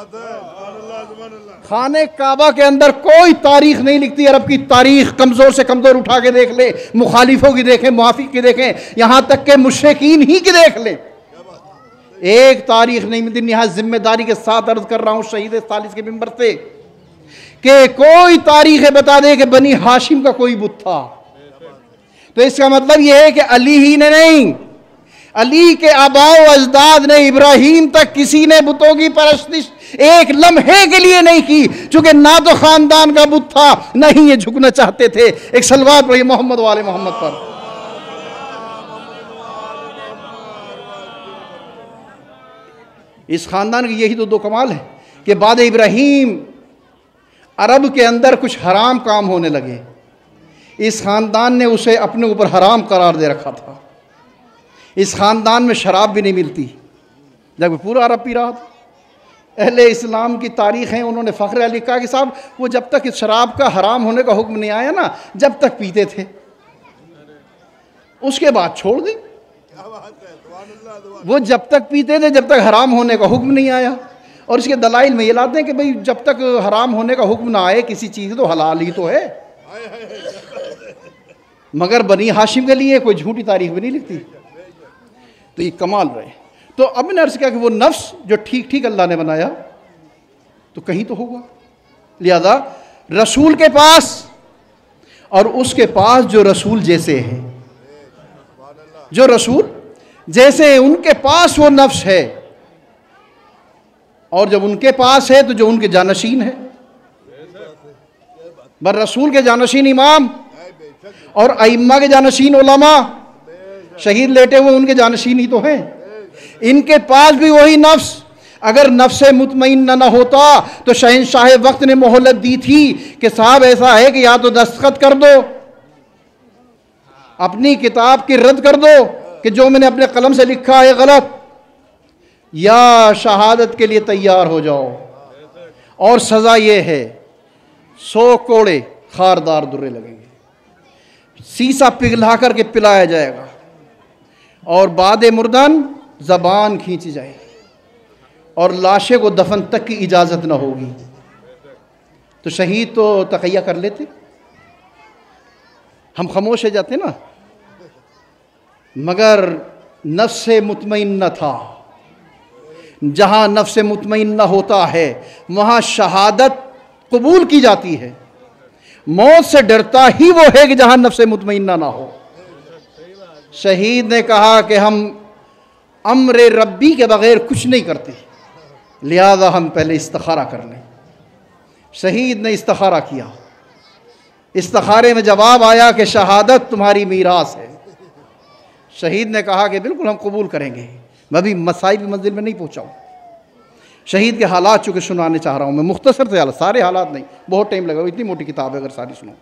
खाने काबा के अंदर कोई तारीख़ नहीं लिखती, अरब की तारीख़ कमज़ोर से कमज़ोर उठा के देख ले, मुखालिफों की देखें, मुआफिक की देखें, यहाँ तक के मुशरिकीन ही की देख लें, एक तारीख़ नहीं मिलती। यहाँ जिम्मेदारी के साथ अर्ज़ कर रहा हूँ शहीद सालिस के मिंबर से कि कोई तारीख़ बता दे कि बनी हाशिम का कोई बुत था, तो इसका मतलब यह है कि अली ही ने नहीं, अली के आबाओ अजदाद ने, इब्राहीम तक किसी ने बुतों की परस्तिश एक लम्हे के लिए नहीं की, चूंकि ना तो खानदान का बुत था, ना ही ये झुकना चाहते थे। एक सलवात पढ़िए मोहम्मद वाले मोहम्मद पर। इस खानदान की यही तो दो कमाल है कि बाद इब्राहीम अरब के अंदर कुछ हराम काम होने लगे, इस खानदान ने उसे अपने ऊपर हराम करार दे रखा था। इस ख़ानदान में शराब भी नहीं मिलती, जब पूरा अरब पी रहा था। अहले इस्लाम की तारीख़ है, उन्होंने फ़ख्र अली कहा कि साहब वो जब तक इस शराब का हराम होने का हुक्म नहीं आया ना, जब तक पीते थे, उसके बाद छोड़ दी। वो जब तक पीते थे जब तक हराम होने का हुक्म नहीं आया। और इसके दलाइल में ये लाते हैं कि भाई जब तक हराम होने का हुक्म ना आए किसी चीज़ तो हलाल ही तो है। मगर बनी हाशिम के लिए कोई झूठी तारीख भी नहीं लिखती। तो ये कमाल रहे। तो अब मैंने अर्ज़ किया कि वो नफ्स जो ठीक ठीक अल्लाह ने बनाया तो कहीं तो होगा। लिहाजा रसूल के पास और उसके पास जो रसूल जैसे हैं, जो रसूल जैसे उनके पास वो नफ्स है, और जब उनके पास है तो जो उनके जानशीन है। बर रसूल के जानशीन इमाम और अइम्मा के जानशीन उलमा, शहीद लेटे हुए उनके जानशीन ही तो हैं। इनके पास भी वही नफ्स, अगर नफ्स मुतमईन न होता तो शहंशाह वक्त ने मोहलत दी थी कि साहब ऐसा है कि या तो दस्तखत कर दो, अपनी किताब की रद्द कर दो कि जो मैंने अपने कलम से लिखा है गलत, या शहादत के लिए तैयार हो जाओ। और सज़ा ये है 100 कोड़े खारदार दुर्रे लगेंगे, सीसा पिघला करके पिलाया जाएगा, और बाद मुर्दन ज़बान खींची जाएगी, और लाशे को दफन तक की इजाज़त न होगी। तो शहीद तो तक़ैया कर लेते, हम खामोश हो जाते ना। मगर नफ्स मुतमईन न था। जहाँ नफ्स मुतमईन न होता है वहाँ शहादत कबूल की जाती है। मौत से डरता ही वो है कि जहाँ नफ्स मुतमईन ना हो। शहीद ने कहा कि हम अम्र रब्बी के बग़ैर कुछ नहीं करते, लिहाजा हम पहले इस्तिखारा कर लें। शहीद ने इस्तिखारा किया, इस्तिखारे में जवाब आया कि शहादत तुम्हारी मीरास है। शहीद ने कहा कि बिल्कुल हम कबूल करेंगे। मैं अभी मसाइल की मंजिल में नहीं पहुँचा हूँ। शहीद के हालात चूँकि सुनाने चाह रहा हूँ मैं, मुख्तसर से हालात, सारे हालात नहीं, बहुत टाइम लगा, इतनी मोटी किताब है अगर सारी सुनो।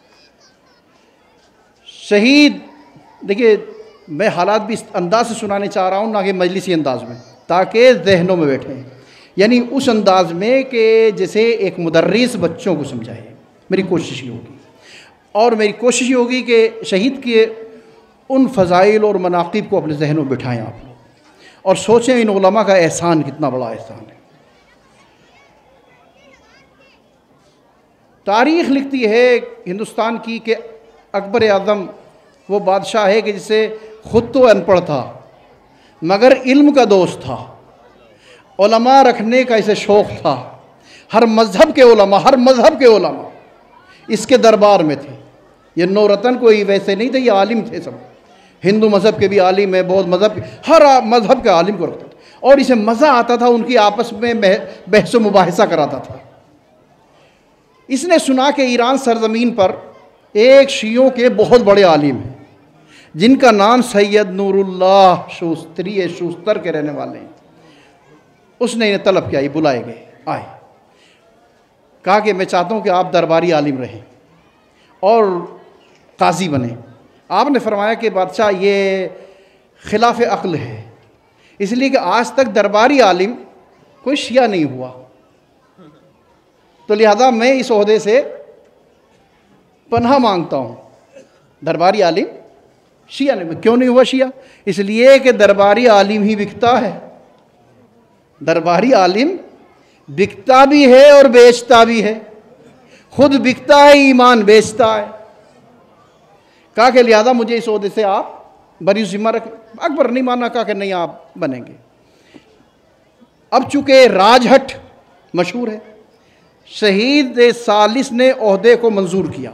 शहीद देखिए, मैं हालात भी इस अंदाज से सुनाने चाह रहा हूँ ना कि मजलिसी अंदाज में, ताकि जहनों में बैठे, यानी उस अंदाज में कि जैसे एक मुदर्रिस बच्चों को समझाए। मेरी कोशिश ये होगी, और मेरी कोशिश ये होगी कि शहीद के उन फ़ज़ाइल और मनाक़िब को अपने जहनों में बिठाएँ आप लोग, और सोचें इन उलमा का एहसान कितना बड़ा एहसान है। तारीख़ लिखती है हिंदुस्तान की कि अकबर आज़म वो बादशाह है कि जिसे ख़ुद तो अनपढ़ था मगर इल्म का दोस्त था, उलमा रखने का इसे शौक़ था। हर मज़हब के उलमा, हर मज़हब के उलमा इसके दरबार में थे। ये नौरतन कोई वैसे नहीं थे, ये आलिम थे सब। हिंदू मज़हब के भी आलिम है, बौद्ध मज़हब, हर मज़हब के आलिम को रखता था, और इसे मज़ा आता था, उनकी आपस में बहस व मुबाहिसा कराता था। इसने सुना कि ईरान सरज़मीन पर एक शियों के बहुत बड़े आलिम हैं जिनका नाम सैयद नूरुल्लाह शूस्तरी है, शूस्तर के रहने वाले हैं। उसने इन्हें तलब किया, ये बुलाए गए, आए, कहा कि मैं चाहता हूँ कि आप दरबारी आलिम रहें और काजी बने। आपने फरमाया कि बादशाह ये खिलाफ अक्ल है, इसलिए कि आज तक दरबारी आलिम कोई शिया नहीं हुआ, तो लिहाजा मैं इस ओहदे से पनाह मांगता हूँ। दरबारी आलिम शिया नहीं, क्यों नहीं हुआ शिया? इसलिए कि दरबारी आलिम ही बिकता है। दरबारी आलिम बिकता भी है और बेचता भी है, खुद बिकता है, ईमान बेचता है। कहा कि लिहाजा मुझे इस ओहदे से आप बरी जिम्मा रख। अकबर नहीं माना, कहा कि नहीं आप बनेंगे। अब चूंकि राजहट मशहूर है, शहीद सालिस ने ओहदे को मंजूर किया।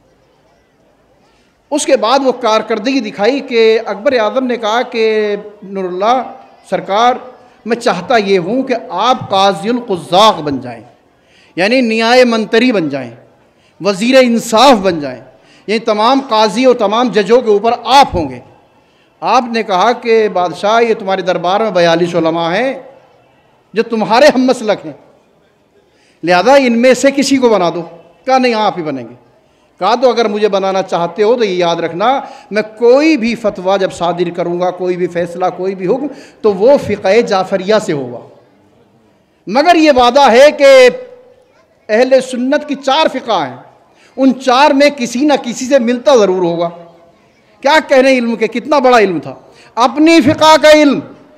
उसके बाद वो कारकर्दगी दिखाई कि अकबर आज़म ने कहा कि नूरुल्लाह सरकार, मैं चाहता ये हूँ कि आप काज़ियुल क़ुज़्ज़ाक़ बन जाएं, यानी न्याय मंत्री बन जाएं, वज़ीर इंसाफ बन जाएं, ये तमाम काजी और तमाम जजों के ऊपर आप होंगे। आपने कहा कि बादशाह, ये तुम्हारे दरबार में 42 उलमा हैं जो तुम्हारे हम मसलक हैं, लिहाजा इनमें से किसी को बना दो। कहा नहीं, आप ही बनेंगे। कहा तो अगर मुझे बनाना चाहते हो तो ये याद रखना, मैं कोई भी फतवा जब सादिर करूँगा, कोई भी फैसला, कोई भी हुक्म, तो वो फ़िक़्ह जाफ़रिया से होगा, मगर ये वादा है कि अहले सुन्नत की 4 फ़िक़्ह हैं, उन 4 में किसी न किसी से मिलता ज़रूर होगा। क्या कहने इल्म के, कितना बड़ा इल्म था। अपनी फ़िक़ा का इल्म,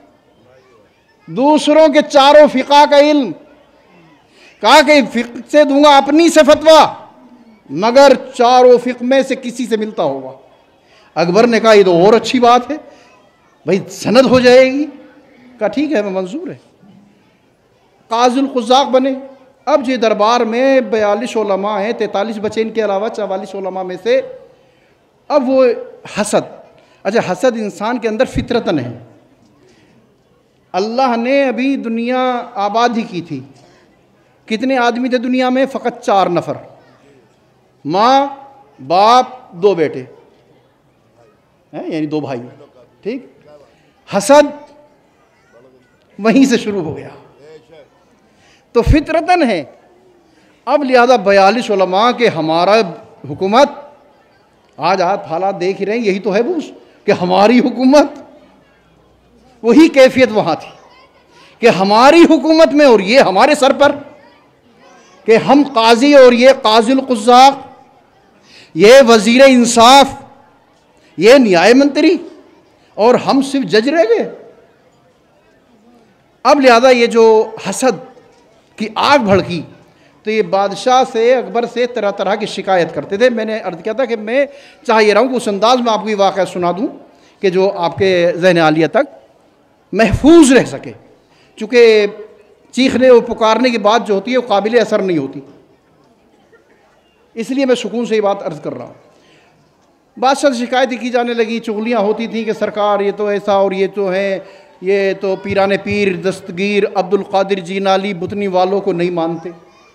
दूसरों के चारों फ़िक़ा का इल्म। कहा कि फ़िक़्ह से दूंगा अपनी से फतवा, मगर चारों फ़िक़्ह में से किसी से मिलता होगा। अकबर ने कहा ये तो और अच्छी बात है भाई, सनद हो जाएगी। कहा ठीक है, मैं मंजूर है। काज़ुल क़ुज़्ज़ाक़ बने। अब जो दरबार में 42 उलमा हैं, 43 बचे इनके अलावा 44 उलमा में से। अब वो हसद, अच्छा हसद इंसान के अंदर फितरतन है। अल्लाह ने अभी दुनिया आबाद ही की थी, कितने आदमी थे दुनिया में? फ़कत 4 नफ़र, माँ बाप 2 बेटे हैं, यानी 2 भाई। ठीक, हसद वहीं से शुरू हो गया, तो फितरतन है। अब लिहाजा 42 उलमा के हमारा हुकूमत, आज आप हालात देख ही रहे हैं, यही तो है बूस कि हमारी हुकूमत, वही कैफियत वहाँ थी कि हमारी हुकूमत में और ये हमारे सर पर, कि हम काजी और ये काज़ुल क़ुज़्ज़ाक़, ये वज़ीर इंसाफ, ये न्याय मंत्री, और हम सिर्फ जज रह गए। अब लिहाजा ये जो हसद की आग भड़की, तो ये बादशाह से, अकबर से तरह तरह की शिकायत करते थे। मैंने अर्ज़ किया था कि मैं चाह ये रहा हूँ कि उस अंदाज़ में आपको ये वाक़या सुना दूँ कि जो आपके ज़हन आलिया तक महफूज रह सके, चूँकि चीखने और पुकारने की बात जो होती है वो काबिल असर नहीं होती, इसलिए मैं सुकून से ये बात अर्ज़ कर रहा हूँ। बादशाह से शिकायतें की जाने लगी, चुगलियाँ होती थी कि सरकार ये तो ऐसा और ये तो है, ये तो पीराने पीर दस्तगीर अब्दुल कादिर जीनाली बुतनी वालों को नहीं मानते।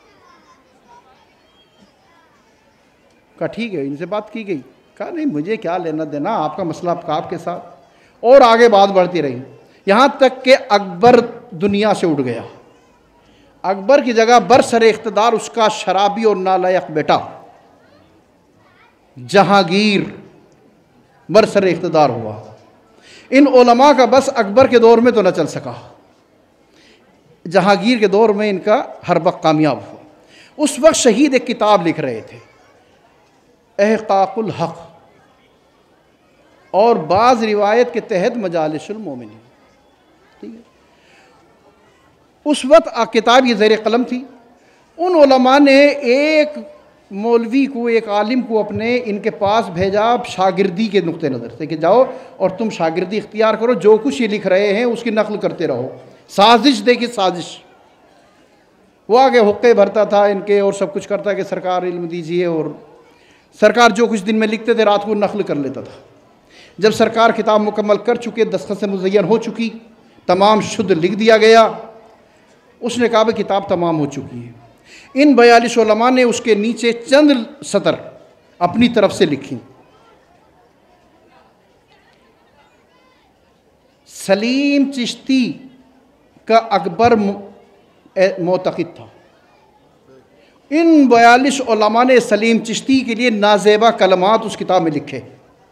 कहा ठीक है, इनसे बात की गई। कहा नहीं, मुझे क्या लेना देना, आपका मसला आपके साथ। और आगे बात बढ़ती रही, यहाँ तक कि अकबर दुनिया से उठ गया। अकबर की जगह बरसर इख्तिदार उसका शराबी और नालायक बेटा जहांगीर बरसर इख्तिदार हुआ। इन उलमा का बस अकबर के दौर में तो न चल सका, जहांगीर के दौर में इनका हर वक्त कामयाब हुआ। उस वक्त शहीद एक किताब लिख रहे थे, एहक़ाक़ुल हक़, और बाज़ रिवायत के तहत मजालिसुल मोमिनीन। ठीक है, उस वक्त किताब ये ज़ेर कलम थी। उन उलमा ने एक मौलवी को, एक आलिम को अपने इनके पास भेजा शागिर्दी के नुक्ते नज़र से कि जाओ और तुम शागिर्दी इख्तियार करो, जो कुछ ये लिख रहे हैं उसकी नकल करते रहो। साजिश देखिए, साजिश। वो आगे हुक्के भरता था इनके और सब कुछ करता कि सरकार इल्म दीजिए, और सरकार जो कुछ दिन में लिखते थे रात को नकल कर लेता था। जब सरकार किताब मुकम्मल कर चुके, दस्तखत से मुज़य्यन हो चुकी, तमाम शुद्ध लिख दिया गया, उसने कहा भाई किताब तमाम हो चुकी है। इन 42 उलमा ने उसके नीचे चंद सतर अपनी तरफ से लिखी। सलीम चिश्ती का अकबर मोतक़िद था। इन 42 उलमा ने सलीम चिश्ती के लिए नाज़ेबा कलमात उस किताब में लिखे,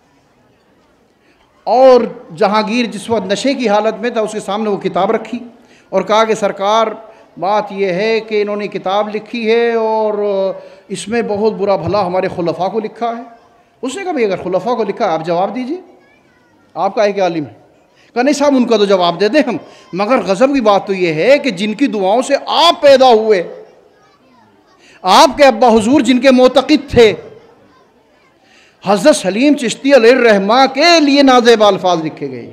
और जहांगीर जिस वक्त नशे की हालत में था उसके सामने वो किताब रखी और कहा कि सरकार बात यह है कि इन्होंने किताब लिखी है और इसमें बहुत बुरा भला हमारे खुलफा को लिखा है। उसने कहा भाई अगर खुलफा को लिखा आप जवाब दीजिए, आपका एक आलिम है। कहा नहीं साहब, उनका तो जवाब दे दें हम, मगर गज़ब की बात तो यह है कि जिनकी दुआओं से आप पैदा हुए, आपके अब्बा हुजूर जिनके मोतक़िद थे, हज़रत सलीम चिश्ती अलैहिर्रहमा के लिए नाज़ेबा अल्फाज लिखे गए।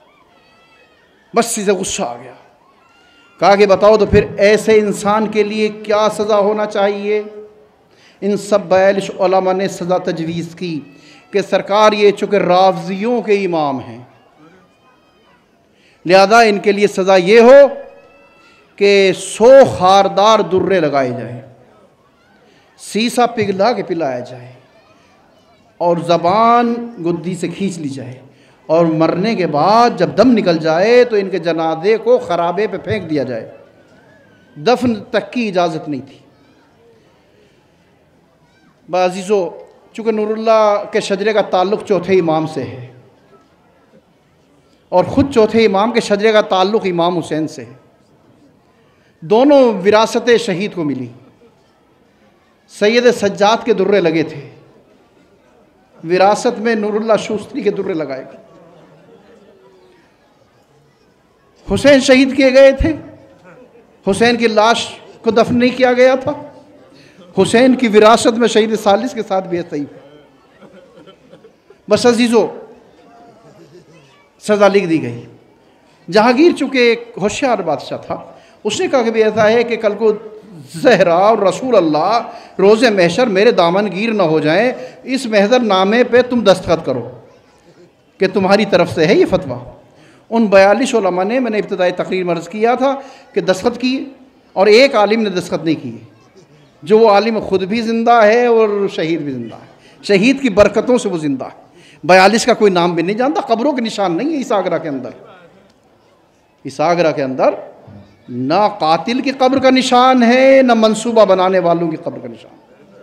बस इसे गुस्सा आ गया। कहा कि बताओ तो फिर ऐसे इंसान के लिए क्या सज़ा होना चाहिए। इन सब 42 उलमा ने सज़ा तजवीज़ की कि सरकार ये चूँकि रावज़ियों के इमाम हैं, लिहाजा इनके लिए सज़ा ये हो कि 100 खारदार दुर्रे लगाए जाएं, सीसा पिघला के पिलाया जाए और ज़बान गुद्दी से खींच ली जाए, और मरने के बाद जब दम निकल जाए तो इनके जनाजे को खराबे पे फेंक दिया जाए। दफन तक की इजाज़त नहीं थी। बाज़ीज़ो, चूँकि नूरुल्लाह के शजरे का ताल्लुक़ चौथे इमाम से है और ख़ुद चौथे इमाम के शजरे का ताल्लुक़ इमाम हुसैन से है, दोनों विरासत शहीद को मिली। सैयद सज्जाद के दुर्रे लगे थे, विरासत में नूरुल्लाह शूस्त्री के दुर्रे लगाए गए। हुसैन शहीद किए गए थे, हुसैन की लाश को दफन नहीं किया गया था। हुसैन की विरासत में शहीद सालिस के साथ भी ऐसा ही। बस अजीज़ों, सज़ा लिख दी गई। जहांगीर चूँकि एक होशियार बादशाह था, उसने कहा कि भी ऐसा है कि कल को ज़हरा और रसूल अल्लाह रोज़े महशर मेरे दामनगीर न हो जाएं, इस महज़र नामे पे तुम दस्तखत करो कि तुम्हारी तरफ से है ये फतवा। उन 42 उलमा ने, मैंने इब्तिदाई तकरीर में अर्ज़ किया था कि दस्तखत किए, और एक आलिम ने दस्तखत नहीं किए, जो वो आलिम ख़ुद भी ज़िंदा है और शहीद भी ज़िंदा है। शहीद की बरकतों से वो ज़िंदा है। 42 का कोई नाम भी नहीं जानता। कब्रों के निशान नहीं है इस आगरा के अंदर। इस आगरा के अंदर ना कातिल की कब्र का निशान है, ना मंसूबा बनाने वालों की कब्र का निशान।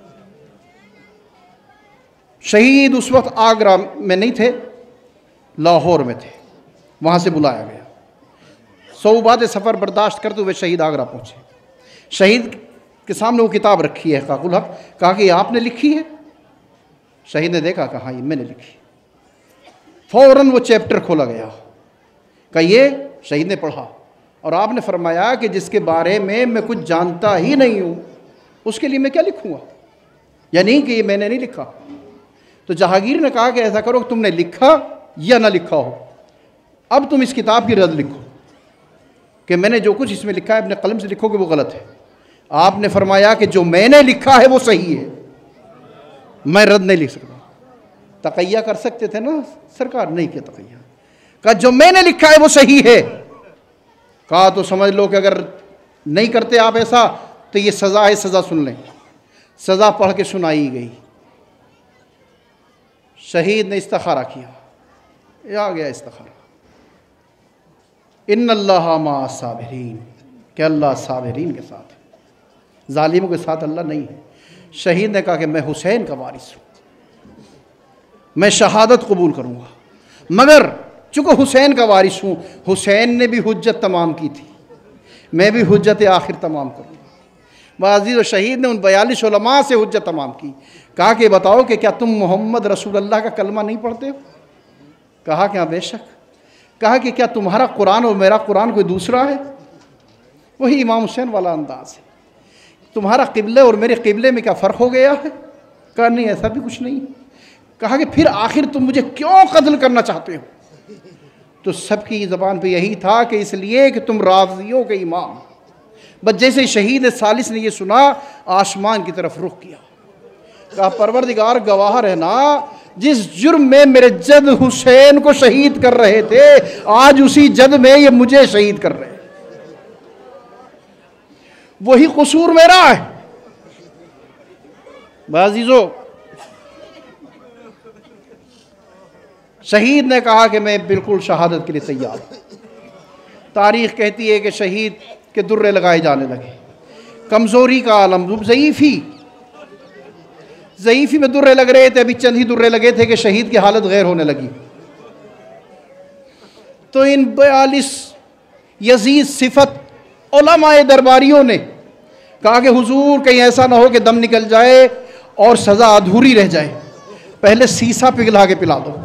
शहीद उस वक्त आगरा में नहीं थे, लाहौर में थे। वहाँ से बुलाया गया। सौबाद सफ़र बर्दाश्त करते हुए शहीद आगरा पहुँचे। शहीद के सामने वो किताब रखी है काकुल हक, कहा कि आपने लिखी है? शहीद ने देखा, कहा ये मैंने लिखी। फ़ौरन वो चैप्टर खोला गया, कहा ये। शहीद ने पढ़ा और आपने फरमाया कि जिसके बारे में मैं कुछ जानता ही नहीं हूँ उसके लिए मैं क्या लिखूँगा, यानी कि ये मैंने नहीं लिखा। तो जहांगीर ने कहा कि ऐसा करो, तुमने लिखा या ना लिखा हो, अब तुम इस किताब की रद्द लिखो कि मैंने जो कुछ इसमें लिखा है अपने कलम से लिखो कि वो गलत है। आपने फरमाया कि जो मैंने लिखा है वो सही है, मैं रद्द नहीं लिख सकता। तकैया कर सकते थे ना सरकार, नहीं किया तकैया। कहा जो मैंने लिखा है वो सही है। कहा तो समझ लो कि अगर नहीं करते आप ऐसा तो ये सज़ा है, सज़ा सुन लें। सज़ा पढ़ के सुनाई गई। शहीद ने इस्तिखारा किया, ये आ गया इस्तिखारा, इन्नल्लाह मा साबिरीन, कि अल्लाह साबिरीन के साथ है, जालिमों के साथ अल्लाह नहीं है। शहीद ने कहा कि मैं हुसैन का वारिस हूँ, मैं शहादत कबूल करूँगा, मगर चूँकि हुसैन का वारिस हूँ, हुसैन ने भी हुज्जत तमाम की थी, मैं भी हुज्जत आखिर तमाम करूँगा। बाज़ीज़ शहीद ने उन 42 उलमा से हुज्जत तमाम की। कहा कि बताओ कि क्या तुम मोहम्मद रसूल अल्लाह का कलमा नहीं पढ़ते हो? कहा कि हाँ बेशक। कहा कि क्या तुम्हारा कुरान और मेरा कुरान कोई दूसरा है? वही इमाम हुसैन वाला अंदाज़ है। तुम्हारा क़िबले और मेरे क़िबले में क्या फ़र्क हो गया है? कहा नहीं, ऐसा भी कुछ नहीं। कहा कि फिर आखिर तुम मुझे क्यों कत्ल करना चाहते हो? तो सबकी ज़बान पे यही था कि इसलिए कि तुम राज़ियों के इमाम। बस जैसे शहीद सालिस ने ये सुना, आसमान की तरफ रुख किया। कहा परवरदिगार गवाह रहना, जिस जुर्म में मेरे जद हुसैन को शहीद कर रहे थे, आज उसी जद में ये मुझे शहीद कर रहे हैं। वही कसूर मेरा है। बाज़ीज़ो, शहीद ने कहा कि मैं बिल्कुल शहादत के लिए तैयार हूँ। तारीख़ कहती है कि शहीद के दुर्रे लगाए जाने लगे। कमज़ोरी का आलम, ज़ईफ़ी में दुर्रे लग रहे थे। अभी चंद ही दुर्रे लगे थे कि शहीद की हालत गैर होने लगी। तो इन 42 यजीद सिफत उलमाए दरबारियों ने कहा कि हुजूर कहीं ऐसा ना हो कि दम निकल जाए और सज़ा अधूरी रह जाए, पहले सीसा पिघला के पिला दो।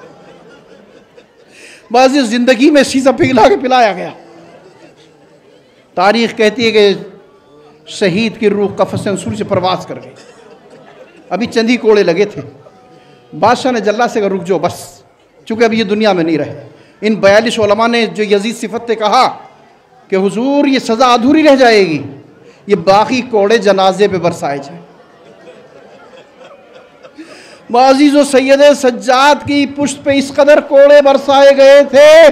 बाज़ी ज़िंदगी में सीसा पिघला के पिलाया गया। तारीख़ कहती है कि शहीद की रूह कफ़स अंसूर से परवास कर गई। अभी चंद ही कोड़े लगे थे। बादशाह ने जल्ला से रुक जाओ बस, चूँकि अभी ये दुनिया में नहीं रहे। इन 42 उलमा ने जो यजीद सिफत से कहा कि हुजूर ये सज़ा अधूरी रह जाएगी, ये बाकी कोड़े जनाजे पे बरसाए जाए। बाज़ीज़ो सैयद सज्जाद की पुश्त पे इस कदर कोड़े बरसाए गए थे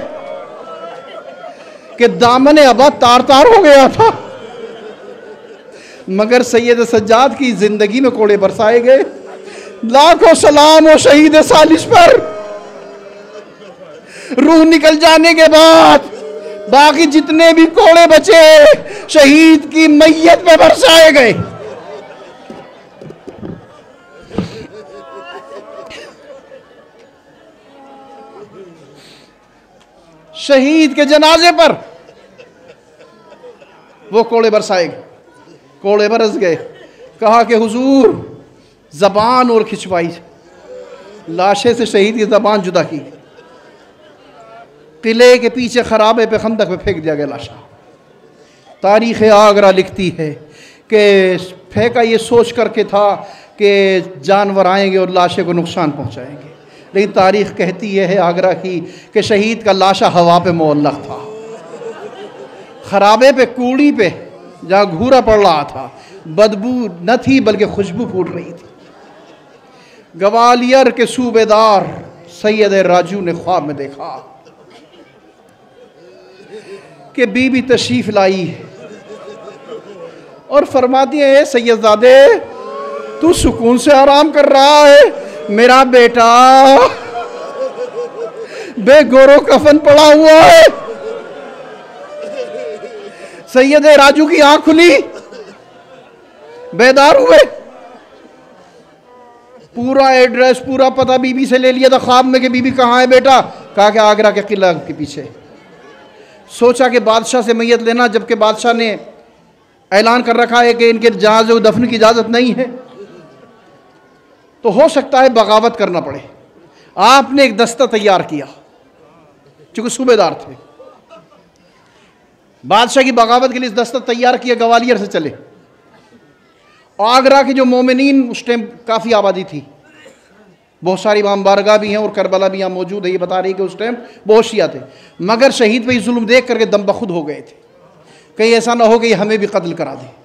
कि दामन अबा तार तार हो गया था, मगर सैयद सज्जाद की जिंदगी में कोड़े बरसाए गए। लाखों सलाम हो शहीद सालिस पर। रूह निकल जाने के बाद बाकी जितने भी कोड़े बचे शहीद की मैयत पे बरसाए गए। शहीद के जनाजे पर वो कोड़े बरसाए गए। कोड़े बरस गए। कहा कि हुजूर ज़बान और खिंचवाई, लाशे से शहीद की ज़बान जुदा की। किले के पीछे खराबे पे खंदक में फेंक दिया गया लाशा। तारीख़ आगरा लिखती है कि फेंका ये सोच करके था कि जानवर आएंगे और लाशे को नुकसान पहुंचाएंगे, लेकिन तारीख़ कहती है आगरा की कि शहीद का लाशा हवा पे मुअल्लक़ था, खराबे पे, कूड़ी पे जहाँ घूरा पड़ रहा था, बदबू न थी बल्कि खुशबू फूट रही थी। ग्वालियर के सूबेदार सैयद राजू ने ख्वाब में देखा कि बीबी तशरीफ लाई है और फरमाती है, सैयदजादे तू सुकून से आराम कर रहा है, मेरा बेटा बेगोरो कफन पड़ा हुआ है। सैयद राजू की आंख खुली, बेदार हुए, पूरा एड्रेस पूरा पता बीबी से ले लिया था ख्वाब में कि बीबी कहाँ है बेटा, कहा कि आगरा के किला के पीछे। सोचा कि बादशाह से मैयत लेना, जबकि बादशाह ने ऐलान कर रखा है कि इनके जहाज दफन की इजाज़त नहीं है, तो हो सकता है बगावत करना पड़े। आपने एक दस्ता तैयार किया, चूंकि सूबेदार थे, बादशाह की बगावत के लिए दस्ता तैयार किया, ग्वालियर से चले। आगरा के जो मोमिनीन, उस टाइम काफ़ी आबादी थी, बहुत सारी इमाम बारगाह भी हैं और करबला भी यहाँ मौजूद है, ये बता रही है कि उस टाइम बहुत शिया थे, मगर शहीद पे जुल्म देख करके दम बखुद हो गए थे, कहीं ऐसा ना हो कि हमें भी कत्ल करा दे।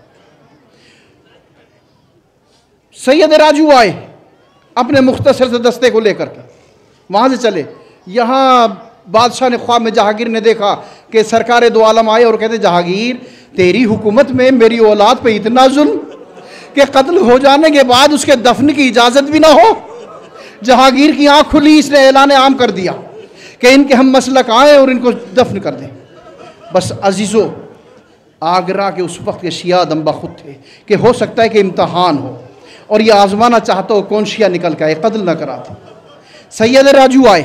सैयद राजू आए अपने मुख्तसर से दस्ते को लेकर के, वहाँ से चले। यहाँ बादशाह ने ख्वाब में जहांगीर ने देखा कि सरकार दो आलम आए और कहते, जहांगीर तेरी हुकूमत में मेरी औलाद पे इतना जुल्म कि कत्ल हो जाने के बाद उसके दफन की इजाज़त भी ना हो। जहांगीर की आंख खुली, इसने ऐलान आम कर दिया कि इनके हम मसलक आए और इनको दफन कर दें। बस अजीज़ों, आगरा के उस वक्त के शिया दम बखुद थे कि हो सकता है कि इम्तहान हो और ये आजमाना चाहता हो कौन शिया निकल के आए, कत्ल ना करा था। सैयद राजू आए,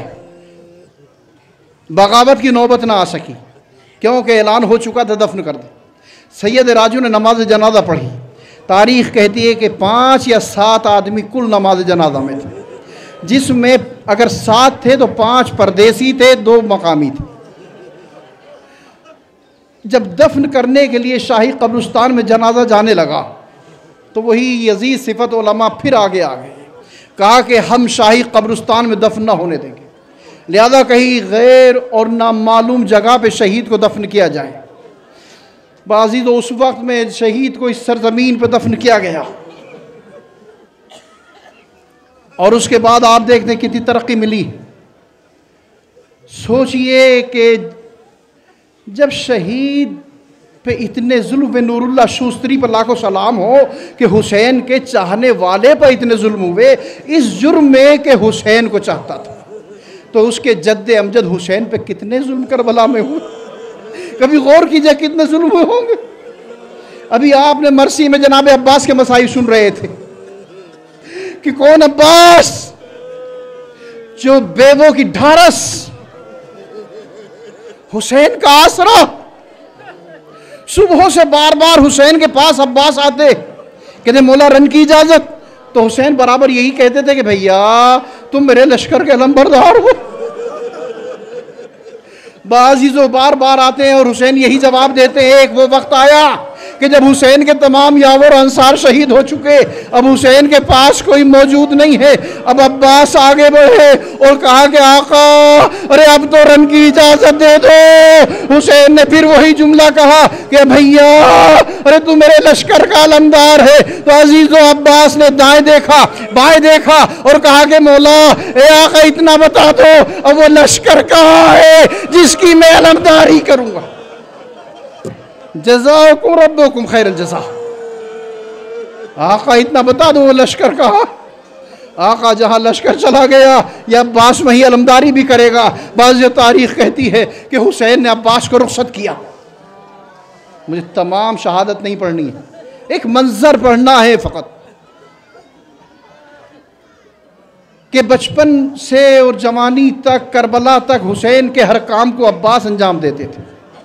बगावत की नौबत ना आ सकी क्योंकि ऐलान हो चुका था दफन कर दे। सैयद राजू ने नमाज जनाजा पढ़ी। तारीख़ कहती है कि 5 या 7 आदमी कुल नमाज जनाजा में थे, जिसमें अगर 7 थे तो 5 परदेसी थे, 2 मकामी थे। जब दफन करने के लिए शाही कब्रिस्तान में जनाजा जाने लगा तो वही यजीद सिफत उलमा फिर आगे आ गए, कहा कि हम शाही कब्रिस्तान में दफन न होने देंगे, लिहाजा कहीं गैर और नामालूम जगह पे शहीद को दफन किया जाए। बाजी तो उस वक्त में शहीद को इस सरजमीन पर दफन किया गया और उसके बाद आप देखते हैं कितनी तरक्की मिली। सोचिए कि जब शहीद पे इतने जुल्म पे, नूरुल्लाह शूस्तरी पर लाखों सलाम हो कि हुसैन के चाहने वाले पर इतने जुल्म हुए, इस जुर्म में कि हुसैन को चाहता था, तो उसके जद्दे अमजद हुसैन पे कितने जुल्म करबला में हुए। कभी गौर कीजिए कितने जुल्म हुए होंगे। अभी आपने मरसी में जनाब अब्बास के मसाइल सुन रहे थे कि कौन अब्बास जो बेवों की ढारस, हुसैन का आसरा। सुबह से बार बार हुसैन के पास अब्बास आते, कहते मौला रन की इजाजत, तो हुसैन बराबर यही कहते थे कि भैया तुम मेरे लश्कर के अलमबरदार हो। बाजीजो बार बार आते हैं और हुसैन यही जवाब देते हैं। एक वो वक्त आया कि जब हुसैन के तमाम यावर अंसार शहीद हो चुके, अब हुसैन के पास कोई मौजूद नहीं है। अब अब्बास आगे बढ़े और कहा कि आका अरे अब तो रन की इजाजत दे दो। हुसैन ने फिर वही जुमला कहा कि भैया अरे तू मेरे लश्कर का अलमदार है। तो अजीजो अब्बास ने दाएं देखा बाएं देखा और कहा कि मौला ए आका इतना बता दो अब वो लश्कर कहाँ है जिसकी मैं अलमदारी करूंगा। जज़ाकुम रब्बुकुम खैरल जज़ा। आका इतना बता दो वो लश्कर कहा। आका जहाँ लश्कर चला गया या अब्बास वहीं अलमदारी भी करेगा। बाज़ तारीख कहती है कि हुसैन ने अब्बास को रुखसत किया। मुझे तमाम शहादत नहीं पढ़नी है, एक मंजर पढ़ना है फ़कत कि बचपन से और जवानी तक करबला तक हुसैन के हर काम को अब्बास अंजाम देते थे।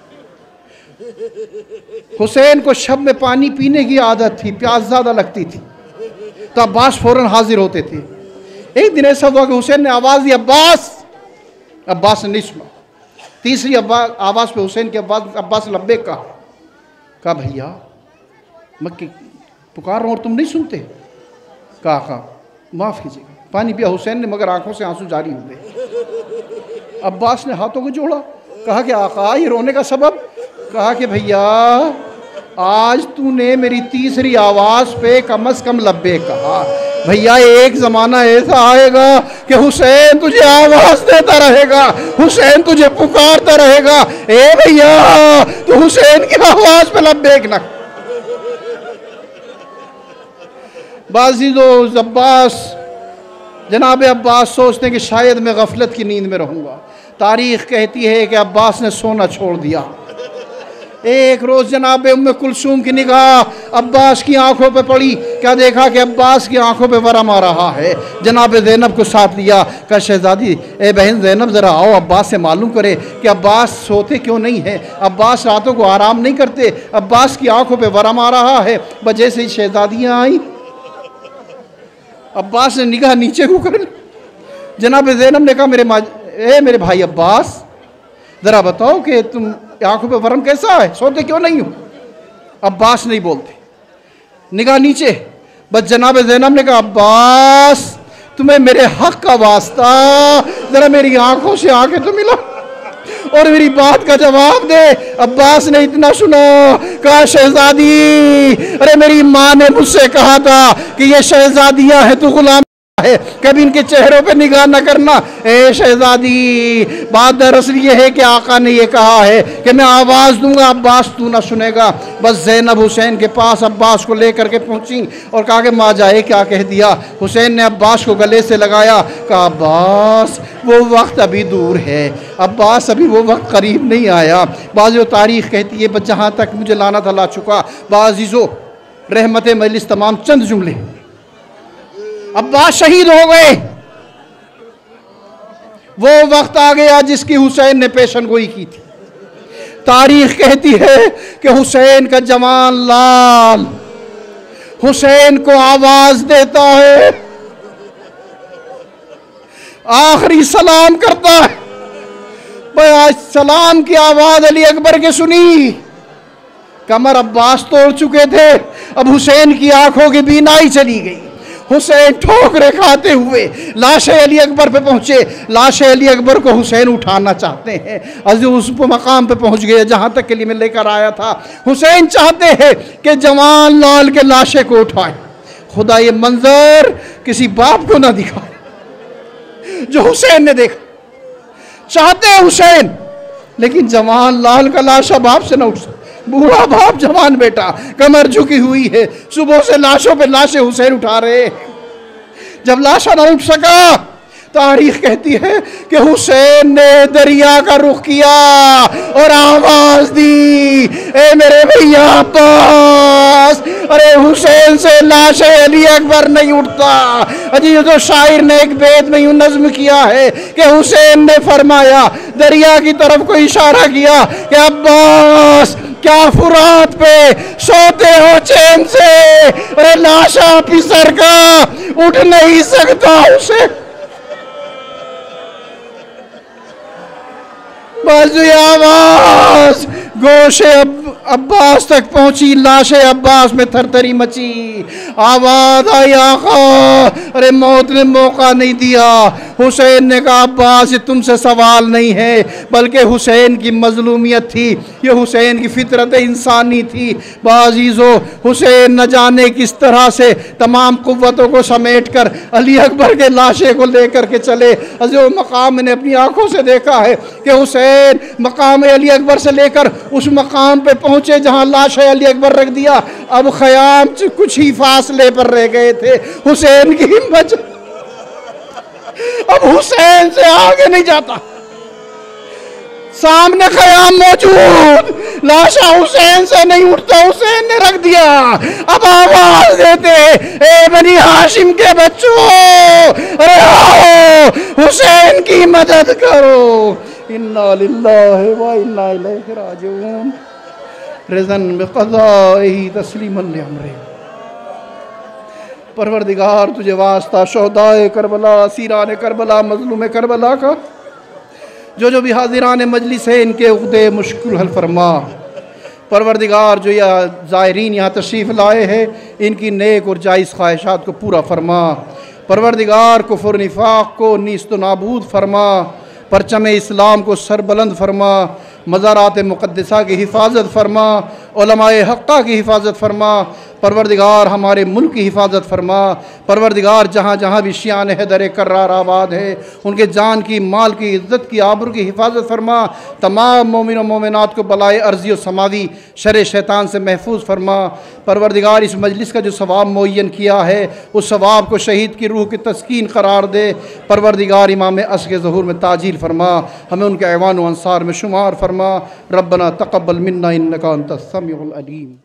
हुसैन को शब में पानी पीने की आदत थी, प्यास ज़्यादा लगती थी तो अब्बास फौरन हाजिर होते थे। एक दिन ऐसा हुआ कि हुसैन ने आवाज़ दी अब्बास। अब्बास ने नहीं सुना। तीसरी आवाज़ पे हुसैन के अब्बास लब्बैक कहा भैया मैं पुकार रहा हूँ और तुम नहीं सुनते? कहा माफ़ कीजिएगा, पानी पिया हुसैन ने, मगर आंखों से आंसू जारी हो गए। अब्बास ने हाथों को जोड़ा, कहा कि आका ये रोने का सबब? कहा कि भैया आज तूने मेरी तीसरी आवाज़ पे कम अज़ कम लब्बे कहा। भैया एक ज़माना ऐसा आएगा कि हुसैन तुझे आवाज़ देता रहेगा, हुसैन तुझे पुकारता रहेगा, ए भैया तू हुसैन की आवाज़ पे लब्बेक ना। बाज़ीज़ो अब्बास, जनाब अब्बास सोचते हैं कि शायद मैं गफलत की नींद में रहूँगा। तारीख़ कहती है कि अब्बास ने सोना छोड़ दिया। एक रोज़ जनाब उम्मे कुलसूम की निगाह अब्बास की आंखों पे पड़ी। क्या देखा कि अब्बास की आंखों पे वरम आ रहा है। जनाब ज़ैनब को साथ लिया, कहा शहज़ादी ए बहन ज़ैनब ज़रा आओ, अब्बास से मालूम करे कि अब्बास सोते क्यों नहीं हैं, अब्बास रातों को आराम नहीं करते, अब्बास की आंखों पे वरम आ रहा है। वजह से ही शहज़ादियाँ आई। अब्बास ने निगाह नीचे को कर ली। जनाब ज़ैनब ने कहा मेरे भाई अब्बास ज़रा बताओ कि तुम आंखों पे वरम कैसा है, सोते क्यों नहीं हो? अब्बास नहीं बोलते, निगाह नीचे। बस जनाब ज़ैनब ने कहा अब्बास तुम्हें मेरे हक का वास्ता ज़रा मेरी आंखों से आंखें तो मिला और मेरी बात का जवाब दे। अब्बास ने इतना सुना, कहा शहज़ादी, अरे मेरी माँ ने मुझसे कहा था कि ये शहज़ादियाँ हैं, तू गुलाम है, कभी इनके चेहरों पे निगाह न करना। ए शहज़ादी, बात दरअसल ये है कि आका ने ये कहा है कि मैं आवाज़ दूंगा अब्बास तू ना सुनेगा। बस ज़ैनब हुसैन के पास अब्बास को लेकर के पहुंची और कहा कि माँ जाए क्या कह दिया। हुसैन ने अब्बास को गले से लगाया, कहा अब्बास वो वक्त अभी दूर है, अब्बास अभी वो वक्त करीब नहीं आया। बाज़ तारीख़ कहती है बस जहाँ तक मुझे लानत ला चुका। बाज़ीज़ो रहमत मजलिस तमाम चंद जुमले, अब्बास शहीद हो गए, वो वक्त आ गया जिसकी हुसैन ने पेशन गोई की थी। तारीख कहती है कि हुसैन का जवान लाल हुसैन को आवाज देता है, आखिरी सलाम करता है। आज सलाम की आवाज अली अकबर के सुनी, कमर अब्बास तोड़ चुके थे, अब हुसैन की आंखों की बीनाई चली गई। हुसैन ठोकरे खाते हुए लाशे अली अकबर पे पहुंचे। लाशे अली अकबर को हुसैन उठाना चाहते हैं, अजी उस मकाम पे पहुंच गए जहां तक के लिए मैं लेकर आया था। हुसैन चाहते हैं कि जवान लाल के लाशे को उठाए। खुदा ये मंजर किसी बाप को ना दिखाए जो हुसैन ने देखा। चाहते हैं हुसैन, लेकिन जवान लाल का लाशा बाप से ना उठ सकता। बूढ़ा बाप जवान बेटा, कमर झुकी हुई है, सुबह से लाशों पे लाशें हुसैन उठा रहे। जब लाशा ना उठ सका, तारीख कहती है कि हुसैन ने दरिया का रुख किया और आवाज दी, ए मेरे भैया अब्बास, अरे हुसैन से लाशे अली अकबर नहीं उठता। अजी तो शायर ने एक बेत में यूं नज्म किया है कि हुसैन ने फरमाया, दरिया की तरफ को इशारा किया कि अब्बास क्या फुरात पे सोते हो चैन से, अरे लाशा पिसर का उठ नहीं सकता उसे। बाजू आवाज गोशे अब्बास तक पहुंची, लाशे अब्बास में थरथरी मची। आवाज आई, आका अरे मौत ने मौका नहीं दिया। हुसैन ने कहा अब्बास ये तुमसे सवाल नहीं है, बल्कि हुसैन की मजलूमियत थी, ये हुसैन की फितरत इंसानी थी। बाजीज़ो हुसैन न जाने किस तरह से तमाम कुव्वतों को समेट कर अली अकबर के लाशे को लेकर के चले। अजो मकाम मैंने अपनी आंखों से देखा है कि हुसैन मकाम अली अकबर से लेकर उस मकाम पे पहुंचे जहां लाश अली अकबर रख दिया। अब ख़याम कुछ ही फासले पर रह गए थे। हुसैन की हिम्मत अब हुसैन से आगे नहीं जाता। सामने ख़याम मौजूद, लाशा हुसैन से नहीं उठता, हुसैन ने रख दिया। अब आवाज देते, ए बनी हाशिम के बच्चों, अरे आओ हुसैन की मदद करो। इन्ना लिल्लाहि व इन्ना इलैहि राजिऊन। रिज़न बिक़ज़ाइही तस्लीमन लिअम्रिही। परवरदिगार तुझे वास्ता शोहदाए करबला, सीरान करबला, मजलूम करबला का जो भी हाजिरान मजलिस है इनके उक़्दे मुश्किल हल फरमा। परवरदिगार जो यह ज़ायरीन यहाँ तशरीफ़ लाए हैं इनकी नेक और जायज़ ख्वाहिशात को पूरा फरमा। परवरदिगार कुफ्र निफाक को नीस्त नाबूद फरमा। परचम इस्लाम को सरबलंद फरमा। मज़ारात मुक़द्दसा की हिफाजत फरमा। उलमाए हक़्क़ा की हिफाजत फरमा। परवरदिगार हमारे मुल्क की हिफाजत फरमा। परवरदिगार जहाँ जहाँ भी शियान हैदर कर्रार आबाद है उनके जान की, माल की, इज़्ज़त की, आबरू की हिफाजत फरमा। तमाम मोमिन व मोमिनात को बलाए अर्ज़ी व समावी शर शैतान से महफूज फरमा। परवरदिगार इस मजलिस का जो सवाब मुअय्यन किया है उस सवाब को शहीद की रूह की तस्कीन करार दे। परवरदिगार इमाम असर के ज़हूर में ताजील फरमा। हमें उनके ऐवान व अंसार में शुमार फरमा। रब्बना तक़ब्बल मिन्ना इन्नका अंतस समीउल अलीम।